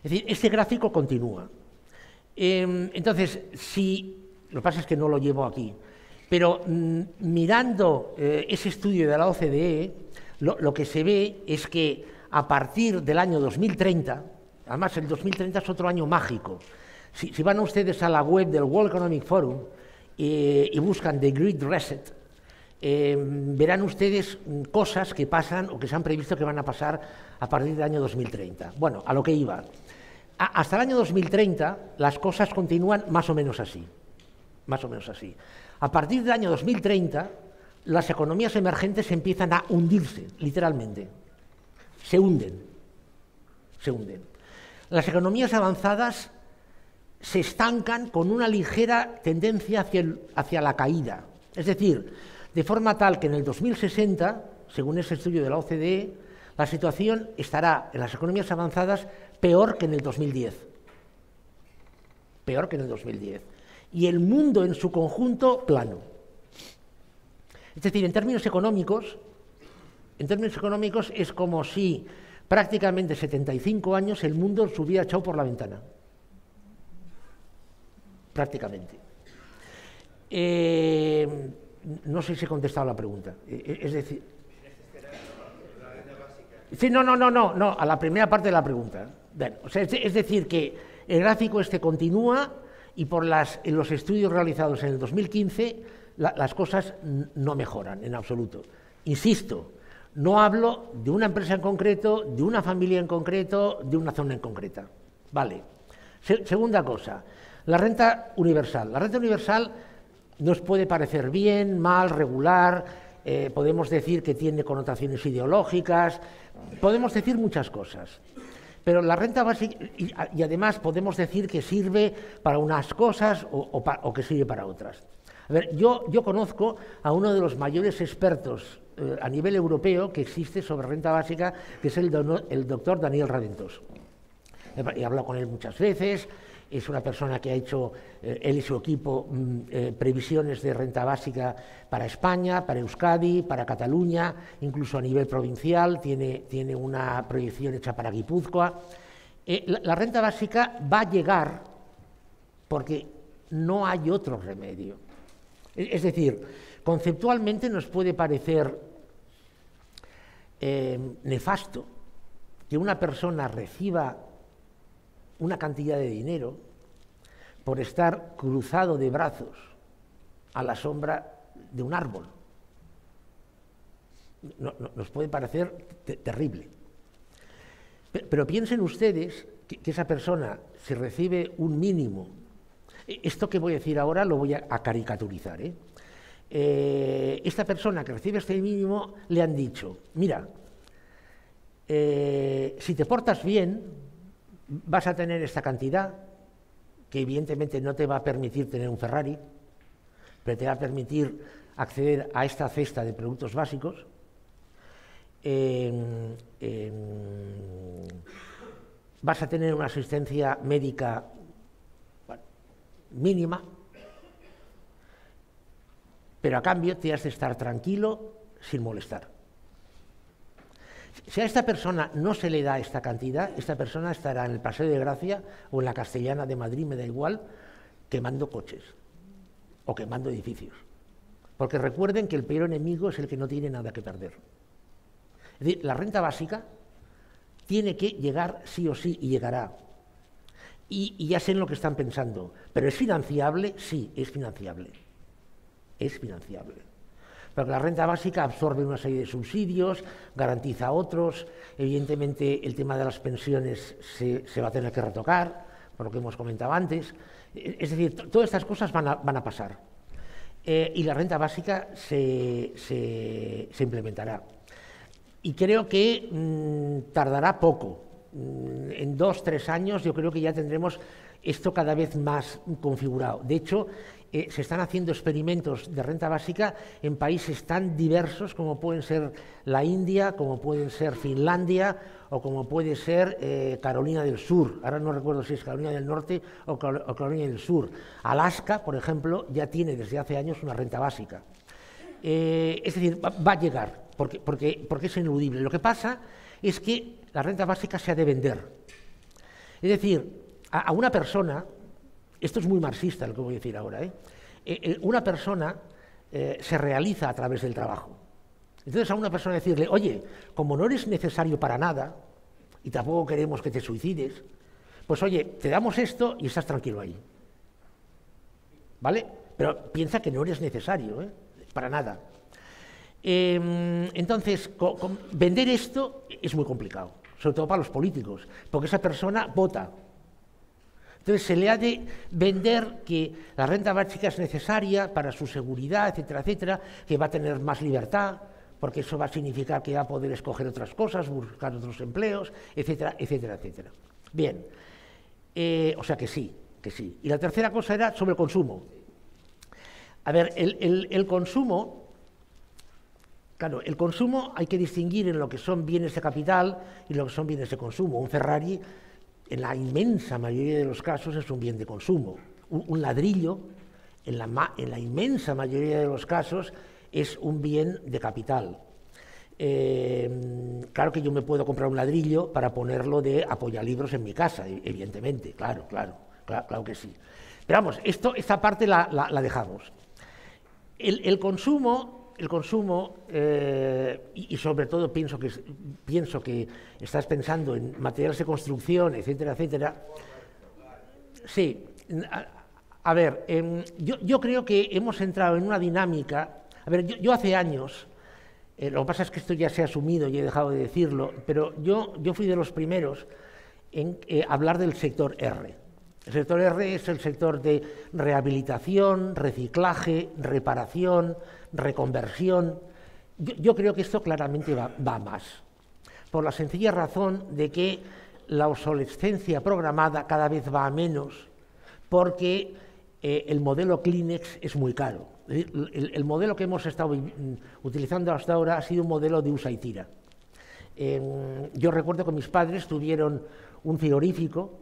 Es decir, este gráfico continúa. Entonces, lo que pasa es que no lo llevo aquí, pero mirando ese estudio de la OCDE, lo que se ve es que a partir del año 2030, además el 2030 es otro año mágico. Si van ustedes a la web del World Economic Forum y buscan The Great Reset, verán ustedes cosas que pasan o que se han previsto que van a pasar a partir del año 2030. Bueno, a lo que iba. Hasta el año 2030 las cosas continúan más o menos así. Más o menos así. A partir del año 2030 las economías emergentes empiezan a hundirse, literalmente. Se hunden. Se hunden. Las economías avanzadas se estancan con una ligera tendencia hacia la caída. Es decir, de forma tal que en el 2060, según ese estudio de la OCDE, la situación estará en las economías avanzadas peor que en el 2010. Peor que en el 2010. Y el mundo en su conjunto plano. Es decir, en términos económicos es como si prácticamente 75 años el mundo se hubiera echado por la ventana. Prácticamente. No sé si he contestado la pregunta. Es decir... Sí, no, a la primera parte de la pregunta. Bueno, o sea, es decir, que el gráfico continúa y por los estudios realizados en el 2015 las cosas no mejoran en absoluto. Insisto, no hablo de una empresa en concreto, de una familia en concreto, de una zona en concreta. Vale. Segunda cosa, la renta universal. La renta universal nos puede parecer bien, mal, regular, podemos decir que tiene connotaciones ideológicas, podemos decir muchas cosas. Pero la renta básica, y además podemos decir que sirve para unas cosas o que sirve para otras. A ver, yo conozco a uno de los mayores expertos a nivel europeo que existe sobre renta básica, que es el doctor Daniel Raventós. He hablado con él muchas veces, es una persona que ha hecho, él y su equipo, previsiones de renta básica para España, para Euskadi, para Cataluña, incluso a nivel provincial, tiene una proyección hecha para Guipúzcoa. La renta básica va a llegar porque no hay otro remedio. Es decir, conceptualmente nos puede parecer nefasto que una persona reciba una cantidad de dinero por estar cruzado de brazos a la sombra de un árbol. Nos puede parecer terrible. Pero piensen ustedes que esa persona, si recibe un mínimo, esto que voy a decir ahora lo voy a caricaturizar, esta persona que recibe este mínimo le han dicho, mira, si te portas bien, vas a tener esta cantidad, que evidentemente no te va a permitir tener un Ferrari, pero te va a permitir acceder a esta cesta de productos básicos. Vas a tener una asistencia médica mínima, pero a cambio te has de estar tranquilo sin molestar. Si a esta persona no se le da esta cantidad, esta persona estará en el Paseo de Gracia o en la Castellana de Madrid, me da igual, quemando coches o quemando edificios. Porque recuerden que el peor enemigo es el que no tiene nada que perder. Es decir, la renta básica tiene que llegar sí o sí y llegará. Y ya sé en lo que están pensando, pero ¿es financiable? Sí, es financiable. Es financiable. Porque la renta básica absorbe una serie de subsidios, garantiza otros, evidentemente el tema de las pensiones se va a tener que retocar, por lo que hemos comentado antes. Es decir, todas estas cosas van a pasar. Y la renta básica se implementará. Y creo que tardará poco. En 2 o 3 años yo creo que ya tendremos esto cada vez más configurado. De hecho, se están haciendo experimentos de renta básica en países tan diversos como pueden ser la India, como pueden ser Finlandia o como puede ser Carolina del Sur. Ahora no recuerdo si es Carolina del Norte o Carolina del Sur. Alaska, por ejemplo, ya tiene desde hace años una renta básica. Es decir, va a llegar, porque es ineludible. Lo que pasa es que la renta básica se ha de vender. Es Es decir, a una persona, esto es muy marxista lo que voy a decir ahora, una persona se realiza a través del trabajo. Entonces a una persona decirle, oye, como no eres necesario para nada, y tampoco queremos que te suicides, pues oye, te damos esto y estás tranquilo ahí. ¿Vale? Pero piensa que no eres necesario, para nada. Entonces, vender esto es muy complicado, sobre todo para los políticos, porque esa persona vota. Entonces se le ha de vender que la renta básica es necesaria para su seguridad, etcétera, etcétera, que va a tener más libertad, porque eso va a significar que va a poder escoger otras cosas, buscar otros empleos, etcétera, etcétera, etcétera. Bien, o sea que sí, que sí. Y la tercera cosa era sobre el consumo. A ver, el consumo, claro, el consumo hay que distinguir en lo que son bienes de capital y lo que son bienes de consumo. Un Ferrari, en la inmensa mayoría de los casos, es un bien de consumo. Un ladrillo, en la inmensa mayoría de los casos, es un bien de capital. Claro que yo me puedo comprar un ladrillo para ponerlo de apoyalibros en mi casa, evidentemente, claro que sí. Pero vamos, esta parte la dejamos. El consumo, y sobre todo pienso que estás pensando en materiales de construcción, etcétera, etcétera. Sí, a ver, yo creo que hemos entrado en una dinámica. A ver, yo hace años, lo que pasa es que esto ya se ha asumido y he dejado de decirlo, pero yo fui de los primeros en hablar del sector R. El sector R es el sector de rehabilitación, reciclaje, reparación, reconversión. Yo creo que esto claramente va más, por la sencilla razón de que la obsolescencia programada cada vez va a menos, porque el modelo Kleenex es muy caro. El modelo que hemos estado utilizando hasta ahora ha sido un modelo de usa y tira. Yo recuerdo que mis padres tuvieron un frigorífico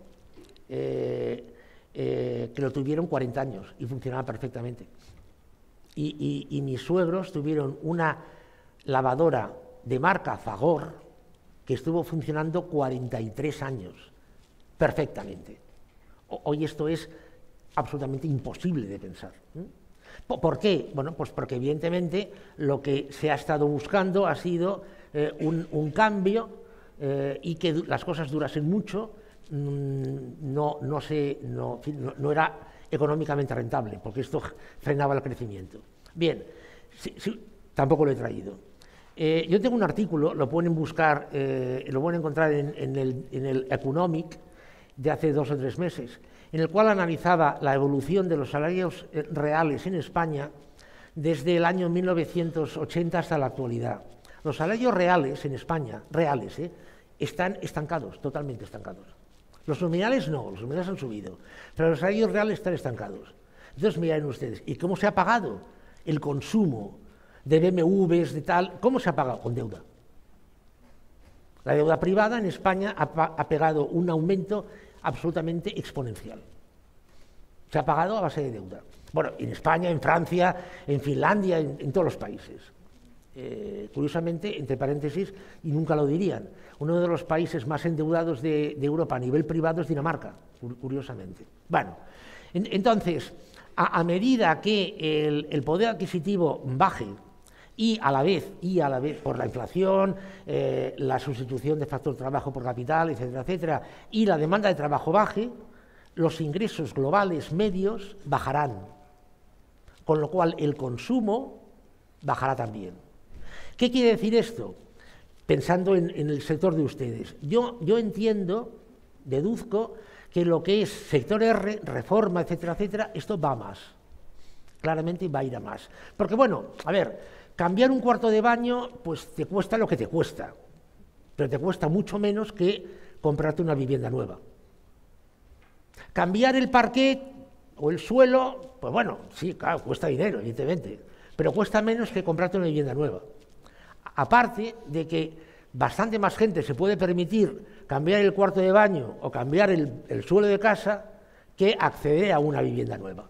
que lo tuvieron 40 años y funcionaba perfectamente. Y mis suegros tuvieron una lavadora de marca Fagor que estuvo funcionando 43 años perfectamente. Hoy esto es absolutamente imposible de pensar. ¿Por qué? Bueno, pues porque evidentemente lo que se ha estado buscando ha sido un cambio y que las cosas durasen mucho. No era económicamente rentable, porque esto frenaba el crecimiento. Bien, tampoco lo he traído. Yo tengo un artículo, lo pueden buscar, lo pueden encontrar en el Economic de hace 2 o 3 meses, en el cual analizaba la evolución de los salarios reales en España desde el año 1980 hasta la actualidad. Los salarios reales en España, están estancados, totalmente estancados. Los nominales no, los nominales han subido, pero los salarios reales están estancados. Entonces miren ustedes, ¿y cómo se ha pagado el consumo de BMWs, de tal? ¿Cómo se ha pagado? Con deuda. La deuda privada en España ha pegado un aumento absolutamente exponencial. Se ha pagado a base de deuda. Bueno, en España, en Francia, en Finlandia, en todos los países. Curiosamente, entre paréntesis, y nunca lo dirían, uno de los países más endeudados de Europa a nivel privado es Dinamarca, curiosamente. Bueno, entonces, a medida que el poder adquisitivo baje y a la vez por la inflación, la sustitución de factor trabajo por capital, etcétera, etcétera, y la demanda de trabajo baje, los ingresos globales medios bajarán, con lo cual el consumo bajará también. ¿Qué quiere decir esto? Pensando en el sector de ustedes. Yo entiendo, deduzco, que lo que es sector R, reforma, etcétera, etcétera, esto va a más. Claramente va a ir a más. Porque, bueno, a ver, cambiar un cuarto de baño, pues te cuesta lo que te cuesta, pero te cuesta mucho menos que comprarte una vivienda nueva. Cambiar el parquet o el suelo, pues bueno, sí, claro, cuesta dinero, evidentemente, pero cuesta menos que comprarte una vivienda nueva. Aparte de que bastante más gente se puede permitir cambiar el cuarto de baño o cambiar el suelo de casa que acceder a una vivienda nueva.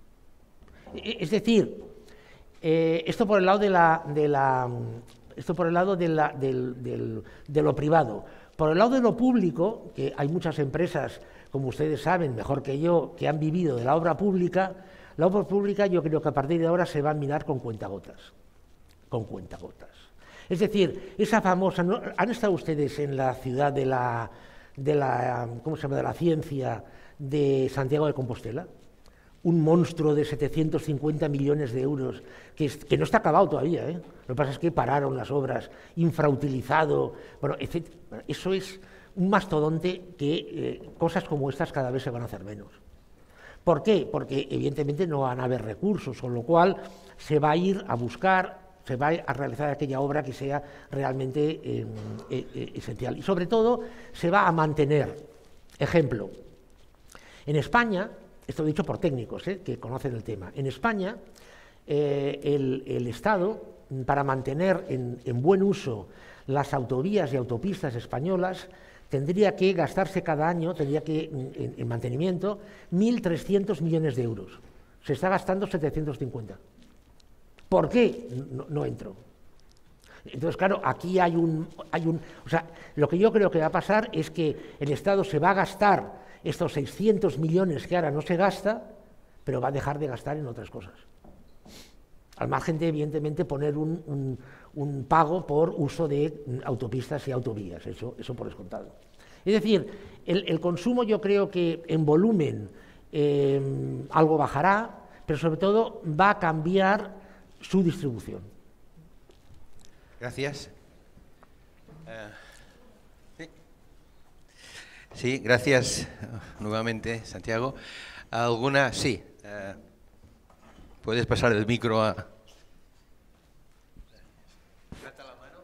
Es decir, esto por el lado de lo privado. Por el lado de lo público, que hay muchas empresas, como ustedes saben mejor que yo, que han vivido de la obra pública yo creo que a partir de ahora se va a mirar con cuentagotas. Con cuentagotas. Es decir, esa famosa... ¿no? ¿Han estado ustedes en la ciudad de la ¿cómo se llama?, de la ciencia de Santiago de Compostela? Un monstruo de 750 millones de euros, que no está acabado todavía, ¿eh? Lo que pasa es que pararon las obras, infrautilizado, bueno, etc. Eso es un mastodonte que cosas como estas cada vez se van a hacer menos. ¿Por qué? Porque evidentemente no van a haber recursos, con lo cual se va a ir a buscar, se va a realizar aquella obra que sea realmente esencial. Y sobre todo se va a mantener. Ejemplo, en España, esto lo he dicho por técnicos que conocen el tema, en España el Estado, para mantener en buen uso las autovías y autopistas españolas, tendría que gastarse cada año, en mantenimiento, 1.300 millones de euros. Se está gastando 750. ¿Por qué? No entro. Entonces, claro, aquí hay un... O sea, lo que yo creo que va a pasar es que el Estado se va a gastar estos 600 millones que ahora no se gasta, pero va a dejar de gastar en otras cosas. Al margen de, evidentemente, poner un pago por uso de autopistas y autovías, eso por descontado. Es decir, el consumo yo creo que en volumen algo bajará, pero sobre todo va a cambiar su distribución. Gracias. Sí, gracias nuevamente, Santiago. ¿Alguna? Sí. ¿Puedes pasar el micro a...? Trata la mano.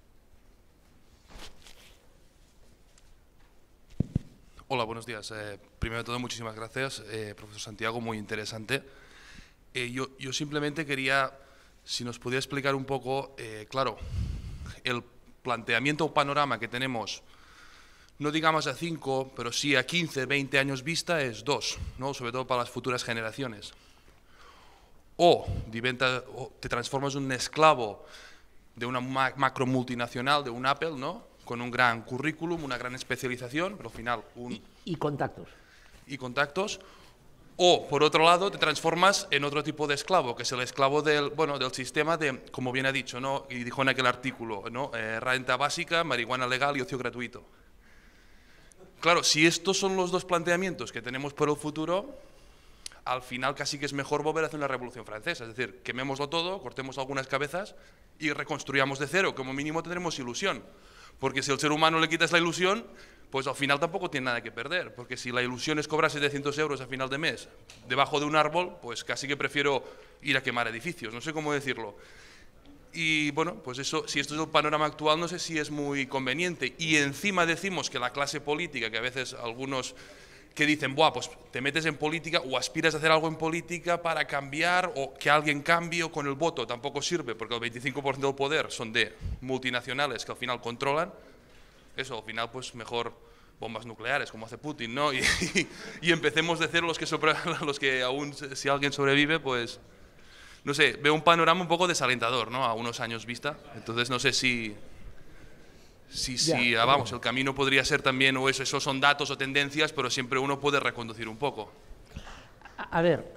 Hola, buenos días. Primero de todo, muchísimas gracias, profesor Santiago, muy interesante. Yo simplemente quería, si nos podía explicar un poco, claro, el planteamiento o panorama que tenemos, no digamos a 5, pero sí a 15, 20 años vista, es 2, ¿no? Sobre todo para las futuras generaciones. O te transformas en un esclavo de una macro multinacional, de un Apple, ¿no?, con un gran currículum, una gran especialización, pero al final y contactos. Y contactos. O, por otro lado, te transformas en otro tipo de esclavo, que es el esclavo del sistema de, como bien ha dicho, ¿no?, y dijo en aquel artículo, ¿no?, renta básica, marihuana legal y ocio gratuito. Claro, si estos son los dos planteamientos que tenemos por el futuro, al final casi que es mejor volver a hacer una revolución francesa, es decir, quemémoslo todo, cortemos algunas cabezas y reconstruyamos de cero, como mínimo tendremos ilusión, porque si al ser humano le quitas la ilusión, pues al final tampoco tiene nada que perder, porque si la ilusión es cobrar 700 euros a final de mes debajo de un árbol, pues casi que prefiero ir a quemar edificios, no sé cómo decirlo. Y bueno, pues eso, si esto es el panorama actual, no sé si es muy conveniente. Y encima decimos que la clase política, que a veces algunos que dicen, buah, pues te metes en política o aspiras a hacer algo en política para cambiar o que alguien cambie o con el voto, tampoco sirve, porque el 25% del poder son de multinacionales que al final controlan. Eso, al final, pues mejor bombas nucleares, como hace Putin, ¿no? Y empecemos de cero los que aún, si alguien sobrevive, pues... No sé, veo un panorama un poco desalentador, ¿no?, a unos años vista. Entonces no sé si vamos, el camino podría ser también, o esos son datos o tendencias, pero siempre uno puede reconducir un poco. A ver,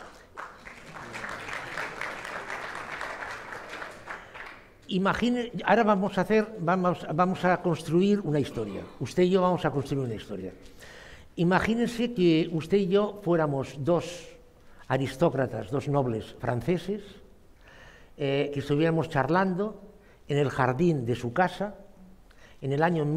imagine, ahora vamos a construir una historia. Usted y yo vamos a construir una historia. Imagínense que usted y yo fuéramos dos aristócratas, dos nobles franceses, que estuviéramos charlando en el jardín de su casa en el año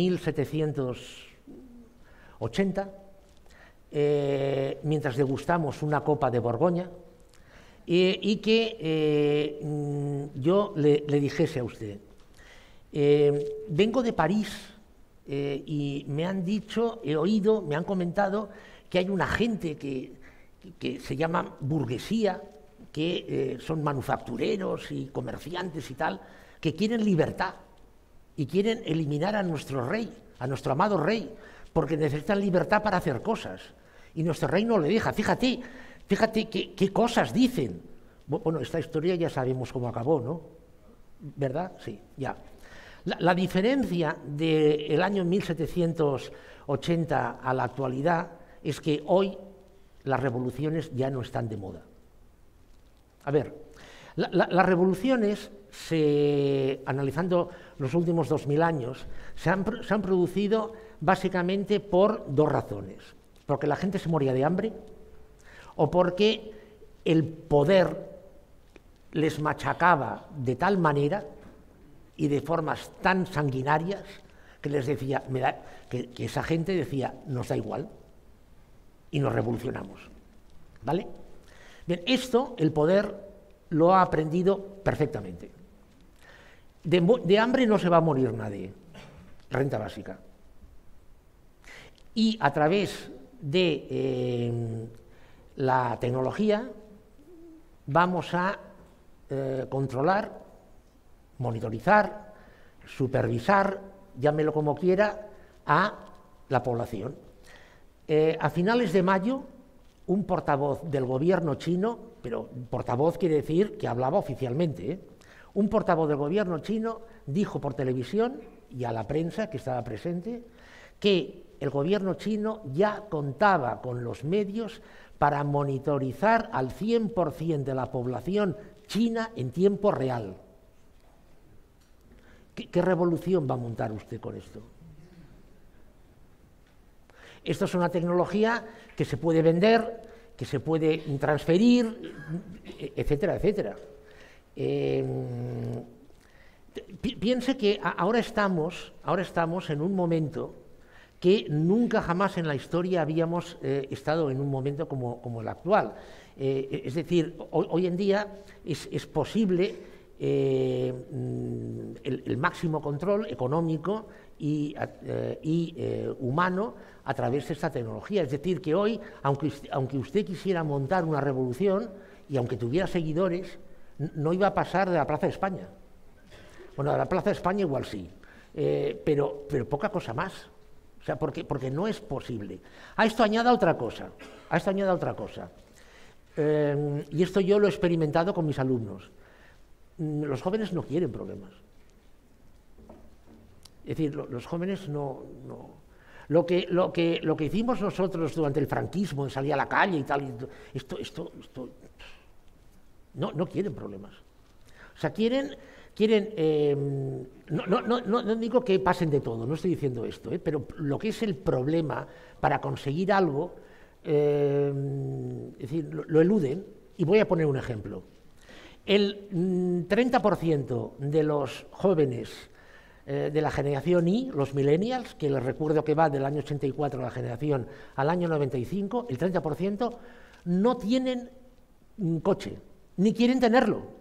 1780, mientras degustamos una copa de Borgoña, y que yo le dijese a usted, vengo de París y me han dicho, he oído, me han comentado que hay una gente que se llama burguesía, que son manufactureros y comerciantes y tal, que quieren libertad y quieren eliminar a nuestro rey, a nuestro amado rey, porque necesitan libertad para hacer cosas. Y nuestro rey no le deja. Fíjate qué cosas dicen. Bueno, esta historia ya sabemos cómo acabó, ¿no? ¿Verdad? Sí, ya. La diferencia del año 1780 a la actualidad es que hoy las revoluciones ya no están de moda. A ver, las revoluciones, analizando los últimos 2000 años, se han producido básicamente por dos razones. Porque la gente se moría de hambre o porque el poder les machacaba de tal manera y de formas tan sanguinarias que les decía, que esa gente decía, nos da igual y nos revolucionamos. ¿Vale? Bien, esto el poder lo ha aprendido perfectamente. De hambre no se va a morir nadie, renta básica. Y a través de la tecnología vamos a controlar, monitorizar, supervisar, llámelo como quiera, a la población. A finales de mayo, un portavoz del gobierno chino, pero portavoz quiere decir que hablaba oficialmente, un portavoz del gobierno chino dijo por televisión y a la prensa que estaba presente que el gobierno chino ya contaba con los medios para monitorizar al 100% de la población china en tiempo real. ¿Qué revolución va a montar usted con esto? Esto es una tecnología que se puede vender, que se puede transferir, etcétera, etcétera. Piense que ahora estamos en un momento que nunca jamás en la historia habíamos estado en un momento como el actual. Es decir, hoy en día es posible el máximo control económico y humano a través de esta tecnología. Es decir, que hoy, aunque usted quisiera montar una revolución y aunque tuviera seguidores, no iba a pasar de la Plaza de España. Bueno, de la Plaza de España igual sí, pero poca cosa más. O sea, porque no es posible. A esto añada otra cosa. Y esto yo lo he experimentado con mis alumnos. Los jóvenes no quieren problemas. Es decir, los jóvenes no. Lo que hicimos nosotros durante el franquismo, en salir a la calle y tal, esto no quieren problemas. O sea, no digo que pasen de todo, no estoy diciendo esto, pero lo que es el problema para conseguir algo, es decir, lo eluden, y voy a poner un ejemplo. El 30% de los jóvenes de la generación Y, los millennials, que les recuerdo que va del año 84 de la generación al año 95, el 30% no tienen coche, ni quieren tenerlo.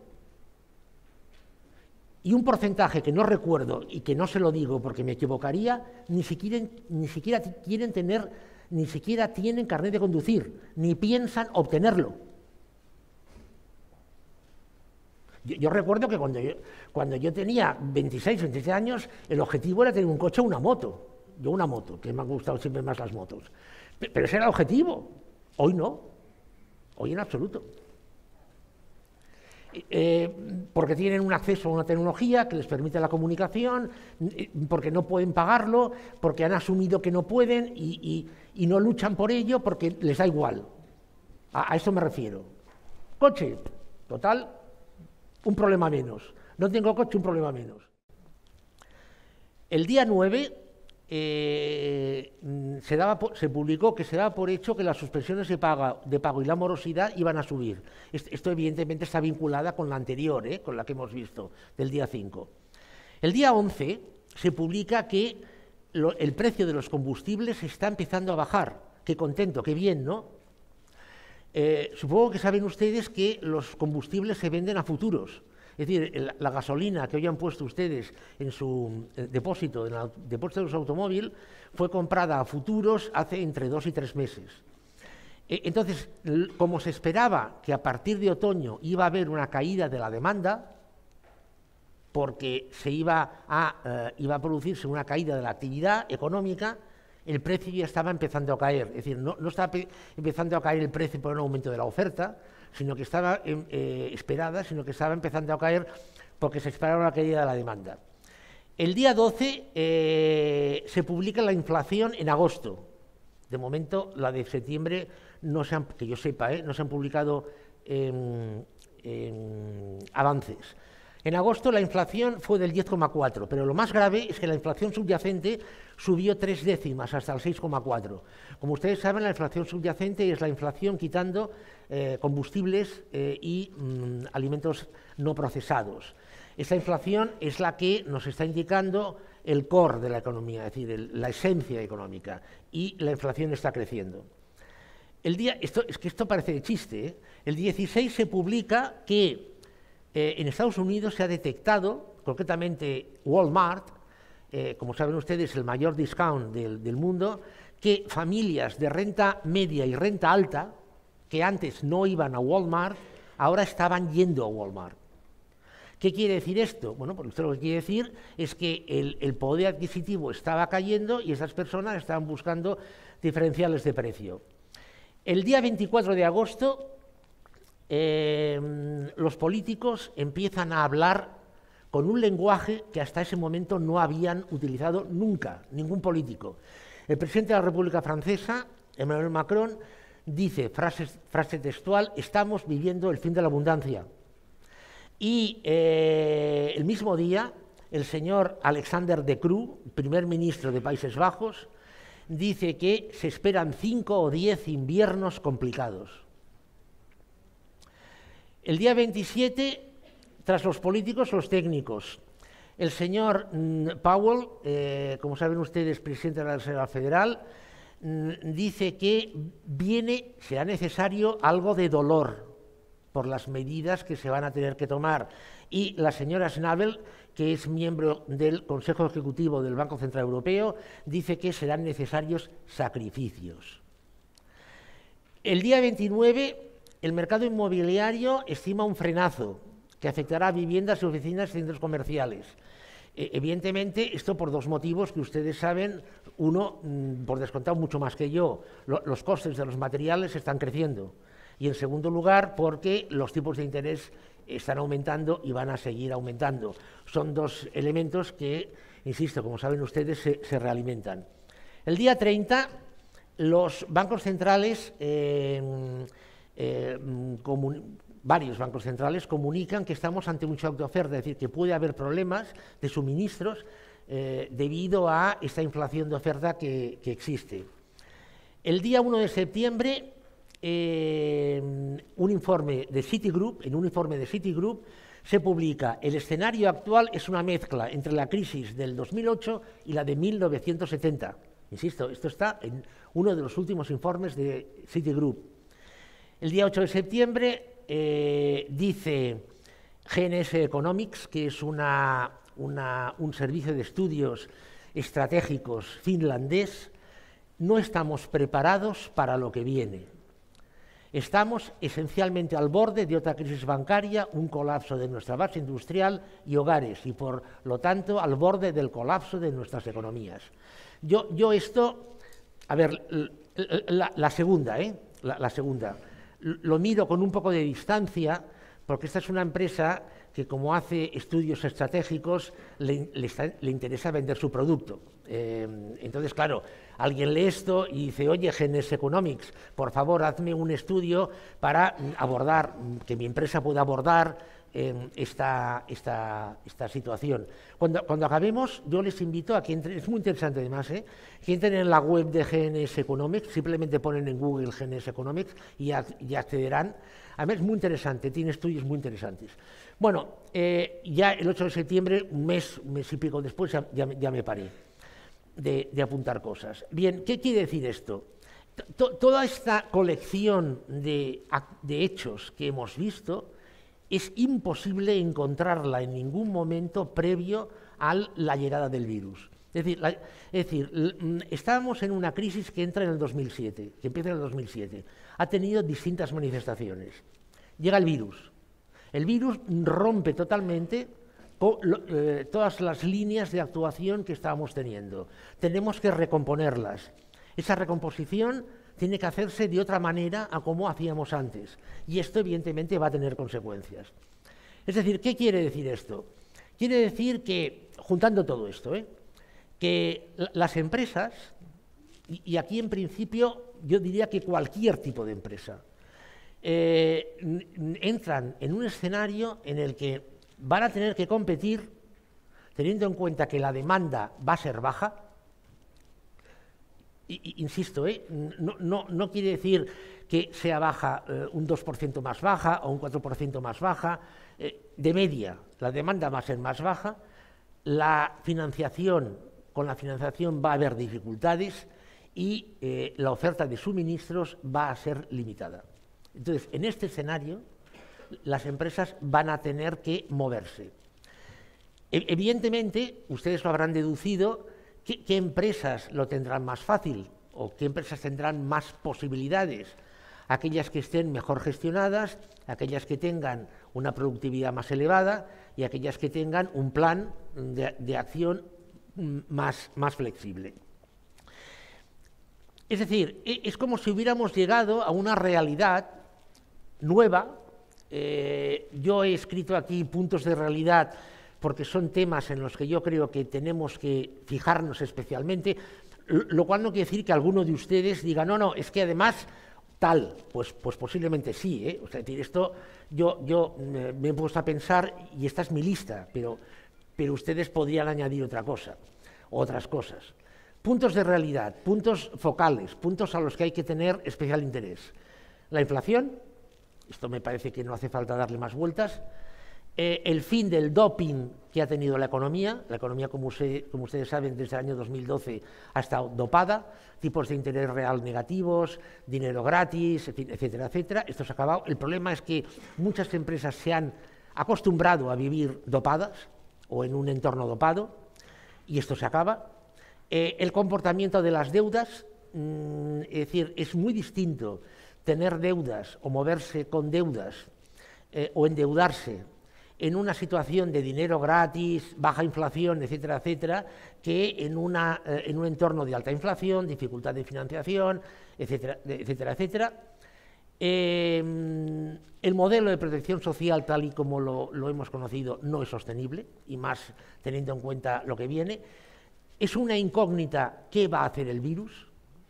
Y un porcentaje que no recuerdo y que no se lo digo porque me equivocaría, ni siquiera tienen carnet de conducir, ni piensan obtenerlo. Yo recuerdo que cuando yo tenía 26, 27 años, el objetivo era tener un coche o una moto. Yo una moto, que me han gustado siempre más las motos. Pero ese era el objetivo. Hoy no. Hoy en absoluto. Porque tienen un acceso a una tecnología que les permite la comunicación, porque no pueden pagarlo, porque han asumido que no pueden y no luchan por ello porque les da igual. A eso me refiero. Coche, total, un problema menos. No tengo coche, un problema menos. El día 9 se publicó que se daba por hecho que las suspensiones de pago y la morosidad iban a subir. Esto evidentemente está vinculada con la anterior, con la que hemos visto, del día 5. El día 11 se publica que el precio de los combustibles está empezando a bajar. Qué contento, qué bien, ¿no? Supongo que saben ustedes que los combustibles se venden a futuros. Es decir, la gasolina que hoy han puesto ustedes en su depósito, en el depósito de los automóviles, fue comprada a futuros hace entre 2 y 3 meses. Entonces, como se esperaba que a partir de otoño iba a haber una caída de la demanda, porque iba a producirse una caída de la actividad económica, el precio ya estaba empezando a caer. Es decir, no estaba empezando a caer el precio por un aumento de la oferta, sino que estaba empezando a caer porque se esperaba una caída de la demanda. El día 12 se publica la inflación en agosto. De momento, la de septiembre, que yo sepa, no se han publicado avances. En agosto la inflación fue del 10,4, pero lo más grave es que la inflación subyacente subió 3 décimas hasta el 6,4. Como ustedes saben, la inflación subyacente es la inflación quitando combustibles y alimentos no procesados. Esa inflación es la que nos está indicando el core de la economía, es decir, la esencia económica, y la inflación está creciendo. Esto parece de chiste, ¿eh? El 16 se publica que en Estados Unidos se ha detectado, concretamente Walmart, como saben ustedes, el mayor discount del mundo, que familias de renta media y renta alta, que antes no iban a Walmart, ahora estaban yendo a Walmart. ¿Qué quiere decir esto? Bueno, pues esto lo que quiere decir es que el poder adquisitivo estaba cayendo y esas personas estaban buscando diferenciales de precio. El día 24 de agosto, los políticos empiezan a hablar con un lenguaje que hasta ese momento no habían utilizado nunca, ningún político. El presidente de la República Francesa, Emmanuel Macron, dice, frase textual, estamos viviendo el fin de la abundancia. Y el mismo día, el señor Alexander De Croo, primer ministro de Países Bajos, dice que se esperan 5 o 10 inviernos complicados. El día 27, tras los políticos, los técnicos. El señor Powell, como saben ustedes, presidente de la Reserva Federal, dice que será necesario algo de dolor por las medidas que se van a tener que tomar. Y la señora Schnabel, que es miembro del Consejo Ejecutivo del Banco Central Europeo, dice que serán necesarios sacrificios. El día 29, el mercado inmobiliario estima un frenazo que afectará a viviendas y oficinas y centros comerciales. Evidentemente, esto por dos motivos que ustedes saben. Uno, por descontado mucho más que yo, los costes de los materiales están creciendo. Y en segundo lugar, porque los tipos de interés están aumentando y van a seguir aumentando. Son dos elementos que, insisto, como saben ustedes, se realimentan. El día 30, los bancos centrales, varios bancos centrales, comunican que estamos ante un shock de oferta, es decir, que puede haber problemas de suministros debido a esta inflación de oferta que existe. El día 1 de septiembre, en un informe de Citigroup, se publica: el escenario actual es una mezcla entre la crisis del 2008 y la de 1970. Insisto, esto está en uno de los últimos informes de Citigroup. El día 8 de septiembre dice GNS Economics, que es un servicio de estudios estratégicos finlandés: no estamos preparados para lo que viene. Estamos esencialmente al borde de otra crisis bancaria, un colapso de nuestra base industrial y hogares, y por lo tanto al borde del colapso de nuestras economías. Yo esto, a ver, la segunda, lo miro con un poco de distancia, porque esta es una empresa que, como hace estudios estratégicos, le interesa vender su producto. Entonces, claro, alguien lee esto y dice: oye, GNS Economics, por favor, hazme un estudio para abordar, que mi empresa pueda abordar esta situación. Cuando acabemos, yo les invito a que entren, es muy interesante además, que entren en la web de GNS Economics, simplemente ponen en Google GNS Economics y accederán. Además, es muy interesante, tiene estudios muy interesantes. Bueno, ya el 8 de septiembre, un mes y pico después, ya me paré de apuntar cosas. Bien, ¿qué quiere decir esto? Toda esta colección de hechos que hemos visto es imposible encontrarla en ningún momento previo a la llegada del virus. Es decir, estábamos en una crisis que entra en el 2007, que empieza en el 2007. Ha tenido distintas manifestaciones. Llega el virus. El virus rompe totalmente todas las líneas de actuación que estábamos teniendo. Tenemos que recomponerlas. Esa recomposición tiene que hacerse de otra manera a como hacíamos antes. Y esto, evidentemente, va a tener consecuencias. Es decir, ¿qué quiere decir esto? Quiere decir que juntando todo esto, que las empresas, y aquí en principio yo diría que cualquier tipo de empresa, entran en un escenario en el que van a tener que competir teniendo en cuenta que la demanda va a ser baja. Insisto, no quiere decir que sea baja un 2% más baja o un 4% más baja. De media, la demanda va a ser más baja, con la financiación va a haber dificultades y la oferta de suministros va a ser limitada. Entonces, en este escenario, las empresas van a tener que moverse. Evidentemente, ustedes lo habrán deducido, ¿qué empresas lo tendrán más fácil o qué empresas tendrán más posibilidades? Aquellas que estén mejor gestionadas, aquellas que tengan una productividad más elevada y aquellas que tengan un plan de acción más flexible. Es decir, es como si hubiéramos llegado a una realidad nueva. Yo he escrito aquí puntos de realidad porque son temas en los que yo creo que tenemos que fijarnos especialmente, lo cual no quiere decir que alguno de ustedes diga, no, es que además tal, pues posiblemente sí, O sea, es decir, esto yo me he puesto a pensar y esta es mi lista, pero ustedes podrían añadir otras cosas. Puntos de realidad, puntos focales, puntos a los que hay que tener especial interés. La inflación, esto me parece que no hace falta darle más vueltas. El fin del doping que ha tenido la economía, como ustedes saben, desde el año 2012 ha estado dopada, tipos de interés real negativos, dinero gratis, etcétera, etcétera. Esto se ha acabado. El problema es que muchas empresas se han acostumbrado a vivir dopadas o en un entorno dopado y esto se acaba. El comportamiento de las deudas, es decir, es muy distinto tener deudas o moverse con deudas o endeudarse en una situación de dinero gratis, baja inflación, etcétera, etcétera, que en un entorno de alta inflación, dificultad de financiación, etcétera, etcétera, etcétera. El modelo de protección social, tal y como lo hemos conocido, no es sostenible, y más teniendo en cuenta lo que viene. Es una incógnita qué va a hacer el virus.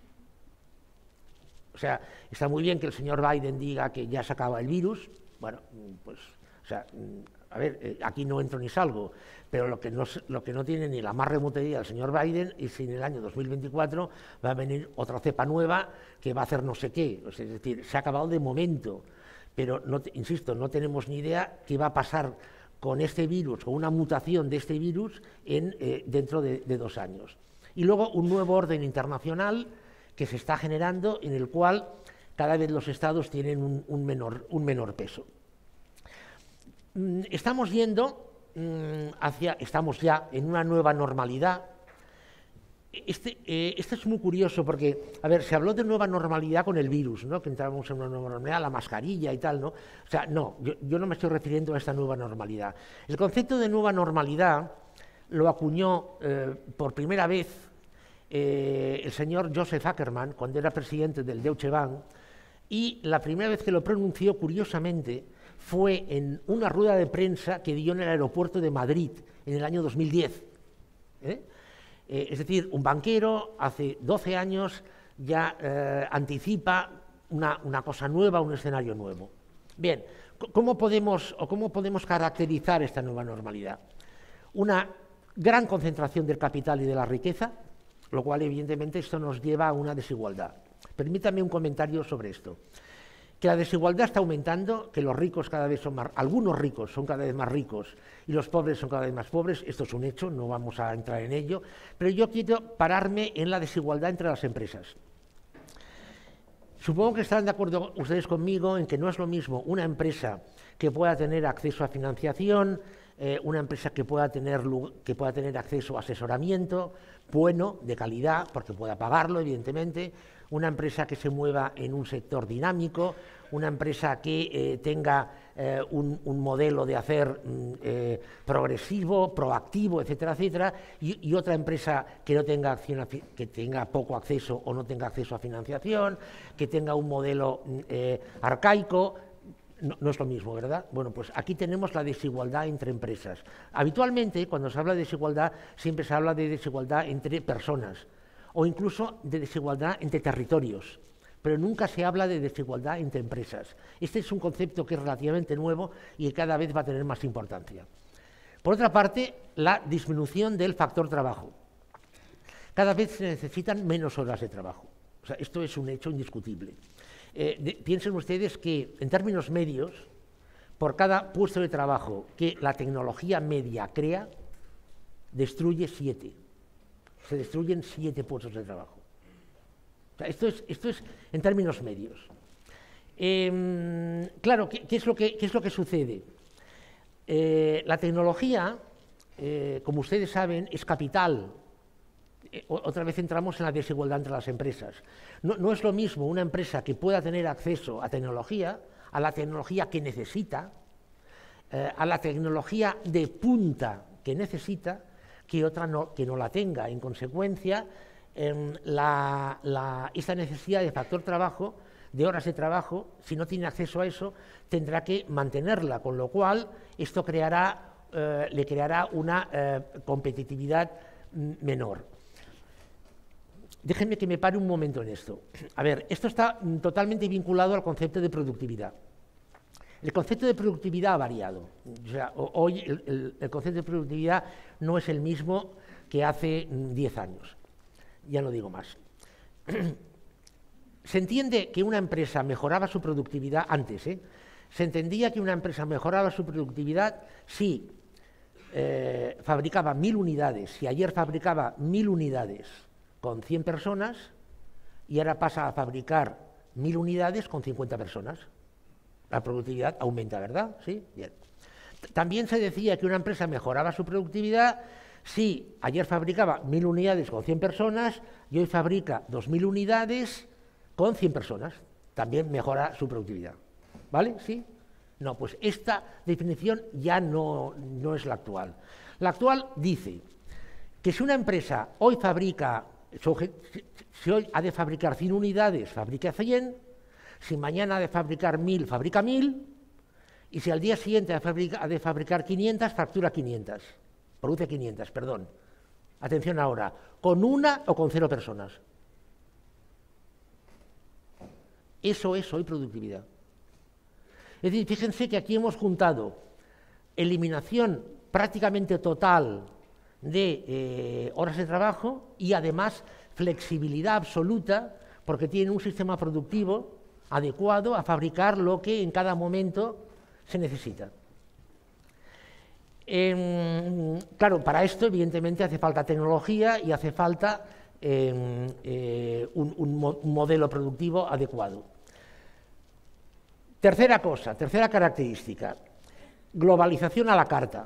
O sea, está muy bien que el señor Biden diga que ya se acaba el virus. Bueno, pues, o sea, a ver, aquí no entro ni salgo, pero lo que no tiene ni la más remota idea el señor Biden es si en el año 2024 va a venir otra cepa nueva que va a hacer no sé qué. Es decir, se ha acabado de momento, pero, insisto, no tenemos ni idea qué va a pasar con este virus, con una mutación de este virus dentro de 2 años. Y luego un nuevo orden internacional que se está generando, en el cual cada vez los estados tienen un menor peso. Estamos ya en una nueva normalidad. Esto es muy curioso porque, a ver, se habló de nueva normalidad con el virus, ¿no? Que entrábamos en una nueva normalidad, la mascarilla y tal, ¿no? O sea, no, yo no me estoy refiriendo a esta nueva normalidad. El concepto de nueva normalidad lo acuñó por primera vez el señor Joseph Ackerman cuando era presidente del Deutsche Bank, y la primera vez que lo pronunció, curiosamente, fue en una rueda de prensa que dio en el aeropuerto de Madrid en el año 2010. Es decir, un banquero hace 12 años ya anticipa una cosa nueva, un escenario nuevo. Bien, ¿cómo podemos caracterizar esta nueva normalidad? Una gran concentración del capital y de la riqueza, lo cual evidentemente esto nos lleva a una desigualdad. Permítame un comentario sobre esto. Que la desigualdad está aumentando, que los ricos algunos ricos son cada vez más ricos y los pobres son cada vez más pobres, esto es un hecho, no vamos a entrar en ello, pero yo quiero pararme en la desigualdad entre las empresas. Supongo que estarán de acuerdo ustedes conmigo en que no es lo mismo una empresa que pueda tener acceso a financiación, una empresa que pueda tener acceso a asesoramiento bueno, de calidad, porque pueda pagarlo, evidentemente, una empresa que se mueva en un sector dinámico, una empresa que tenga un modelo de hacer progresivo, proactivo, etcétera, etcétera, y otra empresa que no tenga que tenga poco acceso o no tenga acceso a financiación, que tenga un modelo arcaico. no es lo mismo, ¿verdad? Bueno, pues aquí tenemos la desigualdad entre empresas. Habitualmente, cuando se habla de desigualdad, siempre se habla de desigualdad entre personas o incluso de desigualdad entre territorios, pero nunca se habla de desigualdad entre empresas. Este es un concepto que es relativamente nuevo y que cada vez va a tener más importancia. Por otra parte, la disminución del factor trabajo. Cada vez se necesitan menos horas de trabajo. O sea, esto es un hecho indiscutible. Piensen ustedes que, en términos medios, por cada puesto de trabajo que la tecnología media crea, destruye 7. Se destruyen 7 puestos de trabajo. O sea, esto es en términos medios. Claro, ¿qué es lo que sucede? La tecnología, como ustedes saben, es capital. Otra vez entramos en la desigualdad entre las empresas. No es lo mismo una empresa que pueda tener acceso a la tecnología que necesita, a la tecnología de punta que necesita, que otra que no la tenga. En consecuencia, esta necesidad de factor trabajo, de horas de trabajo, si no tiene acceso a eso, tendrá que mantenerla, con lo cual esto le creará una competitividad menor. Déjenme que me pare un momento en esto. A ver, esto está totalmente vinculado al concepto de productividad. El concepto de productividad ha variado. O sea, hoy el concepto de productividad no es el mismo que hace 10 años. Ya no digo más. Se entiende que una empresa mejoraba su productividad antes. Se entendía que una empresa mejoraba su productividad si fabricaba 1000 unidades. Si ayer fabricaba 1000 unidades con 100 personas y ahora pasa a fabricar 1000 unidades con 50 personas. La productividad aumenta, ¿verdad? ¿Sí? Bien. También se decía que una empresa mejoraba su productividad si ayer fabricaba 1000 unidades con 100 personas y hoy fabrica 2000 unidades con 100 personas. También mejora su productividad. ¿Vale? ¿Sí? No, pues esta definición ya no es la actual. La actual dice que si una empresa hoy fabrica, si hoy ha de fabricar 100 unidades, fabrica 100, si mañana ha de fabricar 1000, fabrica 1000, y si al día siguiente ha de fabricar 500, factura 500, produce 500, perdón. Atención ahora, ¿con una o con 0 personas? Eso es hoy productividad. Es decir, fíjense que aquí hemos juntado eliminación prácticamente total de horas de trabajo y además flexibilidad absoluta porque tienen un sistema productivo adecuado a fabricar lo que en cada momento se necesita. Claro, para esto evidentemente hace falta tecnología y hace falta un modelo productivo adecuado. Tercera característica, globalización a la carta.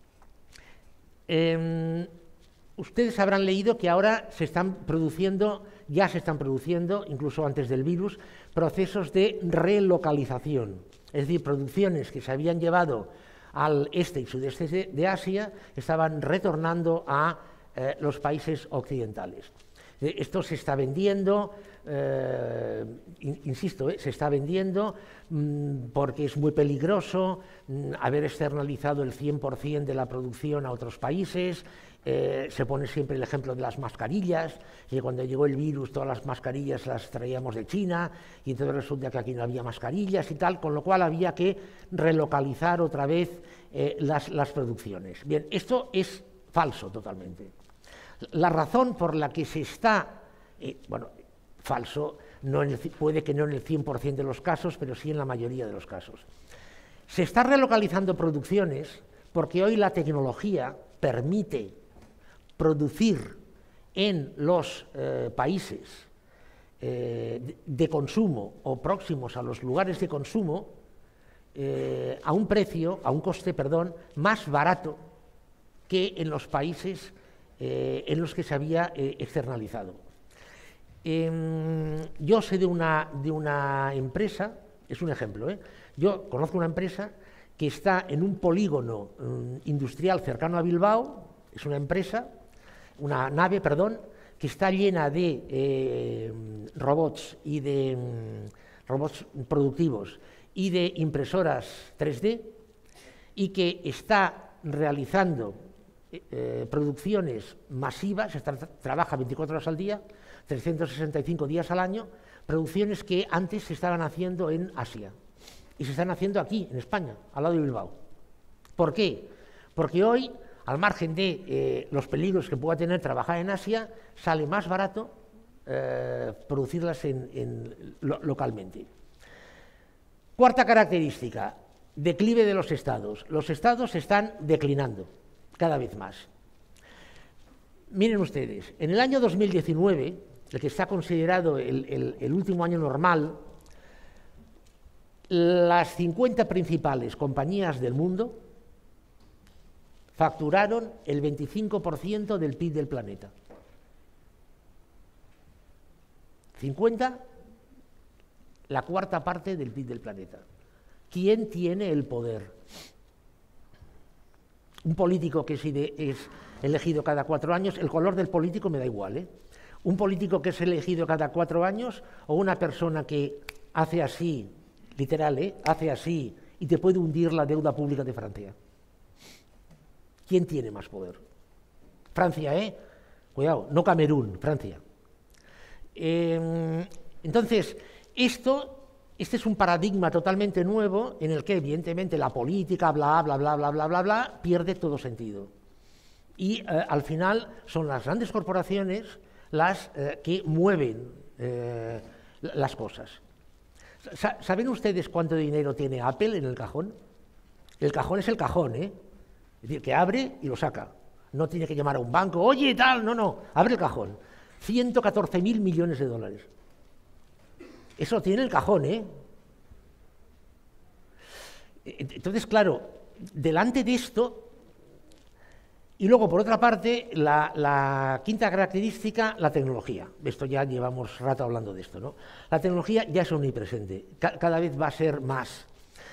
Ustedes habrán leído que ahora ya se están produciendo, incluso antes del virus, procesos de relocalización, es decir, producciones que se habían llevado al este y sudeste de Asia estaban retornando a los países occidentales. Esto se está vendiendo, insisto, se está vendiendo porque es muy peligroso haber externalizado el 100% de la producción a otros países. Se pone siempre el ejemplo de las mascarillas, y cuando llegó el virus todas las mascarillas las traíamos de China y entonces resulta que aquí no había mascarillas y tal, con lo cual había que relocalizar otra vez las producciones. Bien, esto es falso totalmente. La razón por la que se está, falso, puede que no en el 100% de los casos, pero sí en la mayoría de los casos. Se está relocalizando producciones porque hoy la tecnología permite producir en los países de consumo o próximos a los lugares de consumo a un coste más barato que en los países en los que se había externalizado. Yo sé de una empresa, es un ejemplo, yo conozco una empresa que está en un polígono industrial cercano a Bilbao, es una nave, que está llena de robots y de robots productivos y de impresoras 3D y que está realizando producciones masivas, trabaja 24 horas al día, 365 días al año, producciones que antes se estaban haciendo en Asia y se están haciendo aquí, en España, al lado de Bilbao. ¿Por qué? Porque hoy, al margen de los peligros que pueda tener trabajar en Asia, sale más barato producirlas localmente. Cuarta característica, declive de los estados. Los estados están declinando cada vez más. Miren ustedes, en el año 2019, el que está considerado el último año normal, las 50 principales compañías del mundo facturaron el 25% del PIB del planeta. 50, la cuarta parte del PIB del planeta. ¿Quién tiene el poder? Un político que es elegido cada 4 años, el color del político me da igual, ¿eh? Un político que es elegido cada 4 años o una persona que hace así, literal, hace así y te puede hundir la deuda pública de Francia. ¿Quién tiene más poder? Francia, cuidado, no Camerún, Francia. Entonces, este es un paradigma totalmente nuevo en el que evidentemente la política, bla, bla, bla, bla, bla, bla, bla, pierde todo sentido. Y al final son las grandes corporaciones las que mueven las cosas. ¿Saben ustedes cuánto dinero tiene Apple en el cajón? El cajón es el cajón, Es decir, que abre y lo saca. No tiene que llamar a un banco, oye, tal, no, abre el cajón. 114.000 millones de dólares. Eso tiene el cajón, Entonces, claro, delante de esto, y luego, por otra parte, la quinta característica, la tecnología. Esto ya llevamos rato hablando de esto, ¿no? La tecnología ya es omnipresente, cada vez va a ser más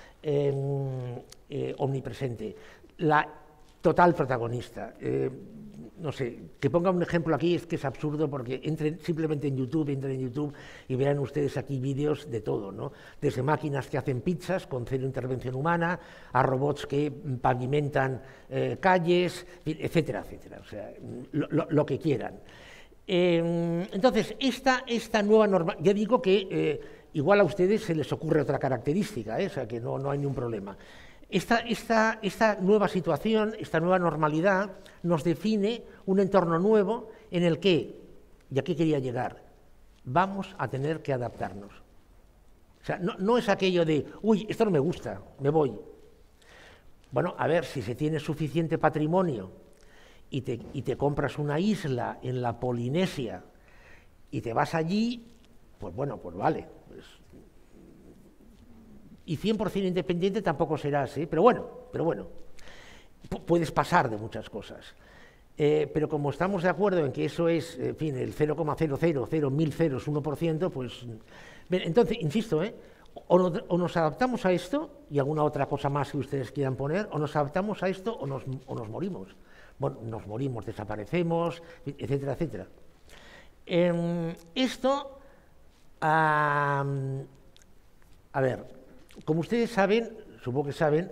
omnipresente. La total protagonista. No sé, que ponga un ejemplo aquí es que es absurdo porque entren simplemente en YouTube y vean ustedes aquí vídeos de todo, ¿no? Desde máquinas que hacen pizzas con cero intervención humana, a robots que pavimentan calles, etcétera, etcétera, o sea, lo que quieran. Entonces, esta nueva norma, ya digo que igual a ustedes se les ocurre otra característica, o sea, que no hay ningún problema. Esta nueva situación, esta nueva normalidad, nos define un entorno nuevo en el que, y aquí quería llegar, vamos a tener que adaptarnos. O sea, no es aquello de, uy, esto no me gusta, me voy. Bueno, a ver, si se tiene suficiente patrimonio y te compras una isla en la Polinesia y te vas allí, pues bueno, pues vale. Y 100% independiente tampoco serás, pero bueno, puedes pasar de muchas cosas. Pero como estamos de acuerdo en que eso es, en fin, el 0,00001%, pues... Entonces, insisto, o nos adaptamos a esto, y alguna otra cosa más que ustedes quieran poner, o nos adaptamos a esto o nos morimos. Bueno, nos morimos, desaparecemos, etcétera, etcétera. Esto, a ver... Como ustedes saben, supongo que saben,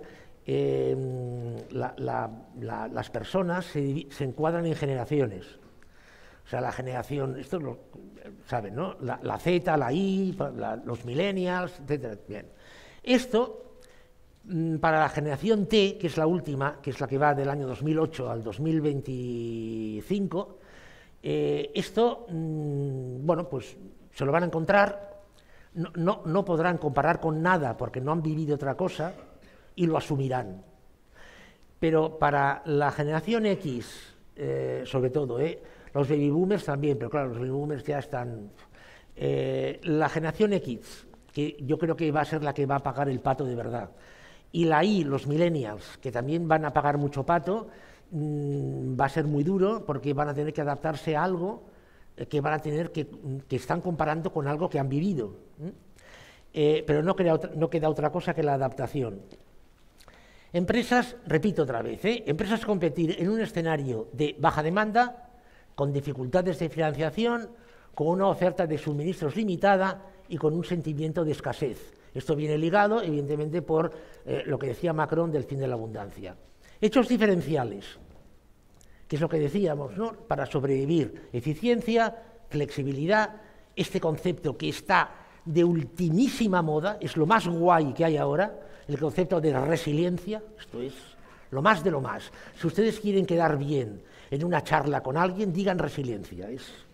las personas se encuadran en generaciones. O sea, la generación, esto lo saben, ¿no? La Z, la Y, los millennials, etc. Bien. Esto, para la generación T, que es la última, que es la que va del año 2008 al 2025, esto, bueno, pues se lo van a encontrar. No podrán comparar con nada porque no han vivido otra cosa y lo asumirán. Pero para la generación X, sobre todo, los baby boomers también, pero claro, los baby boomers ya están... la generación X, que yo creo que va a ser la que va a pagar el pato de verdad, y la Y, los millennials, que también van a pagar mucho pato, va a ser muy duro porque van a tener que adaptarse a algo que van a tener que están comparando con algo que han vivido. Pero no queda otra cosa que la adaptación. Empresas, repito otra vez, empresas competir en un escenario de baja demanda, con dificultades de financiación, con una oferta de suministros limitada y con un sentimiento de escasez. Esto viene ligado, evidentemente, por lo que decía Macron del fin de la abundancia. Hechos diferenciales, que es lo que decíamos, ¿no? Para sobrevivir, eficiencia, flexibilidad, este concepto que está de ultimísima moda, es lo más guay que hay ahora, el concepto de resiliencia, esto es lo más de lo más. Si ustedes quieren quedar bien en una charla con alguien, digan resiliencia.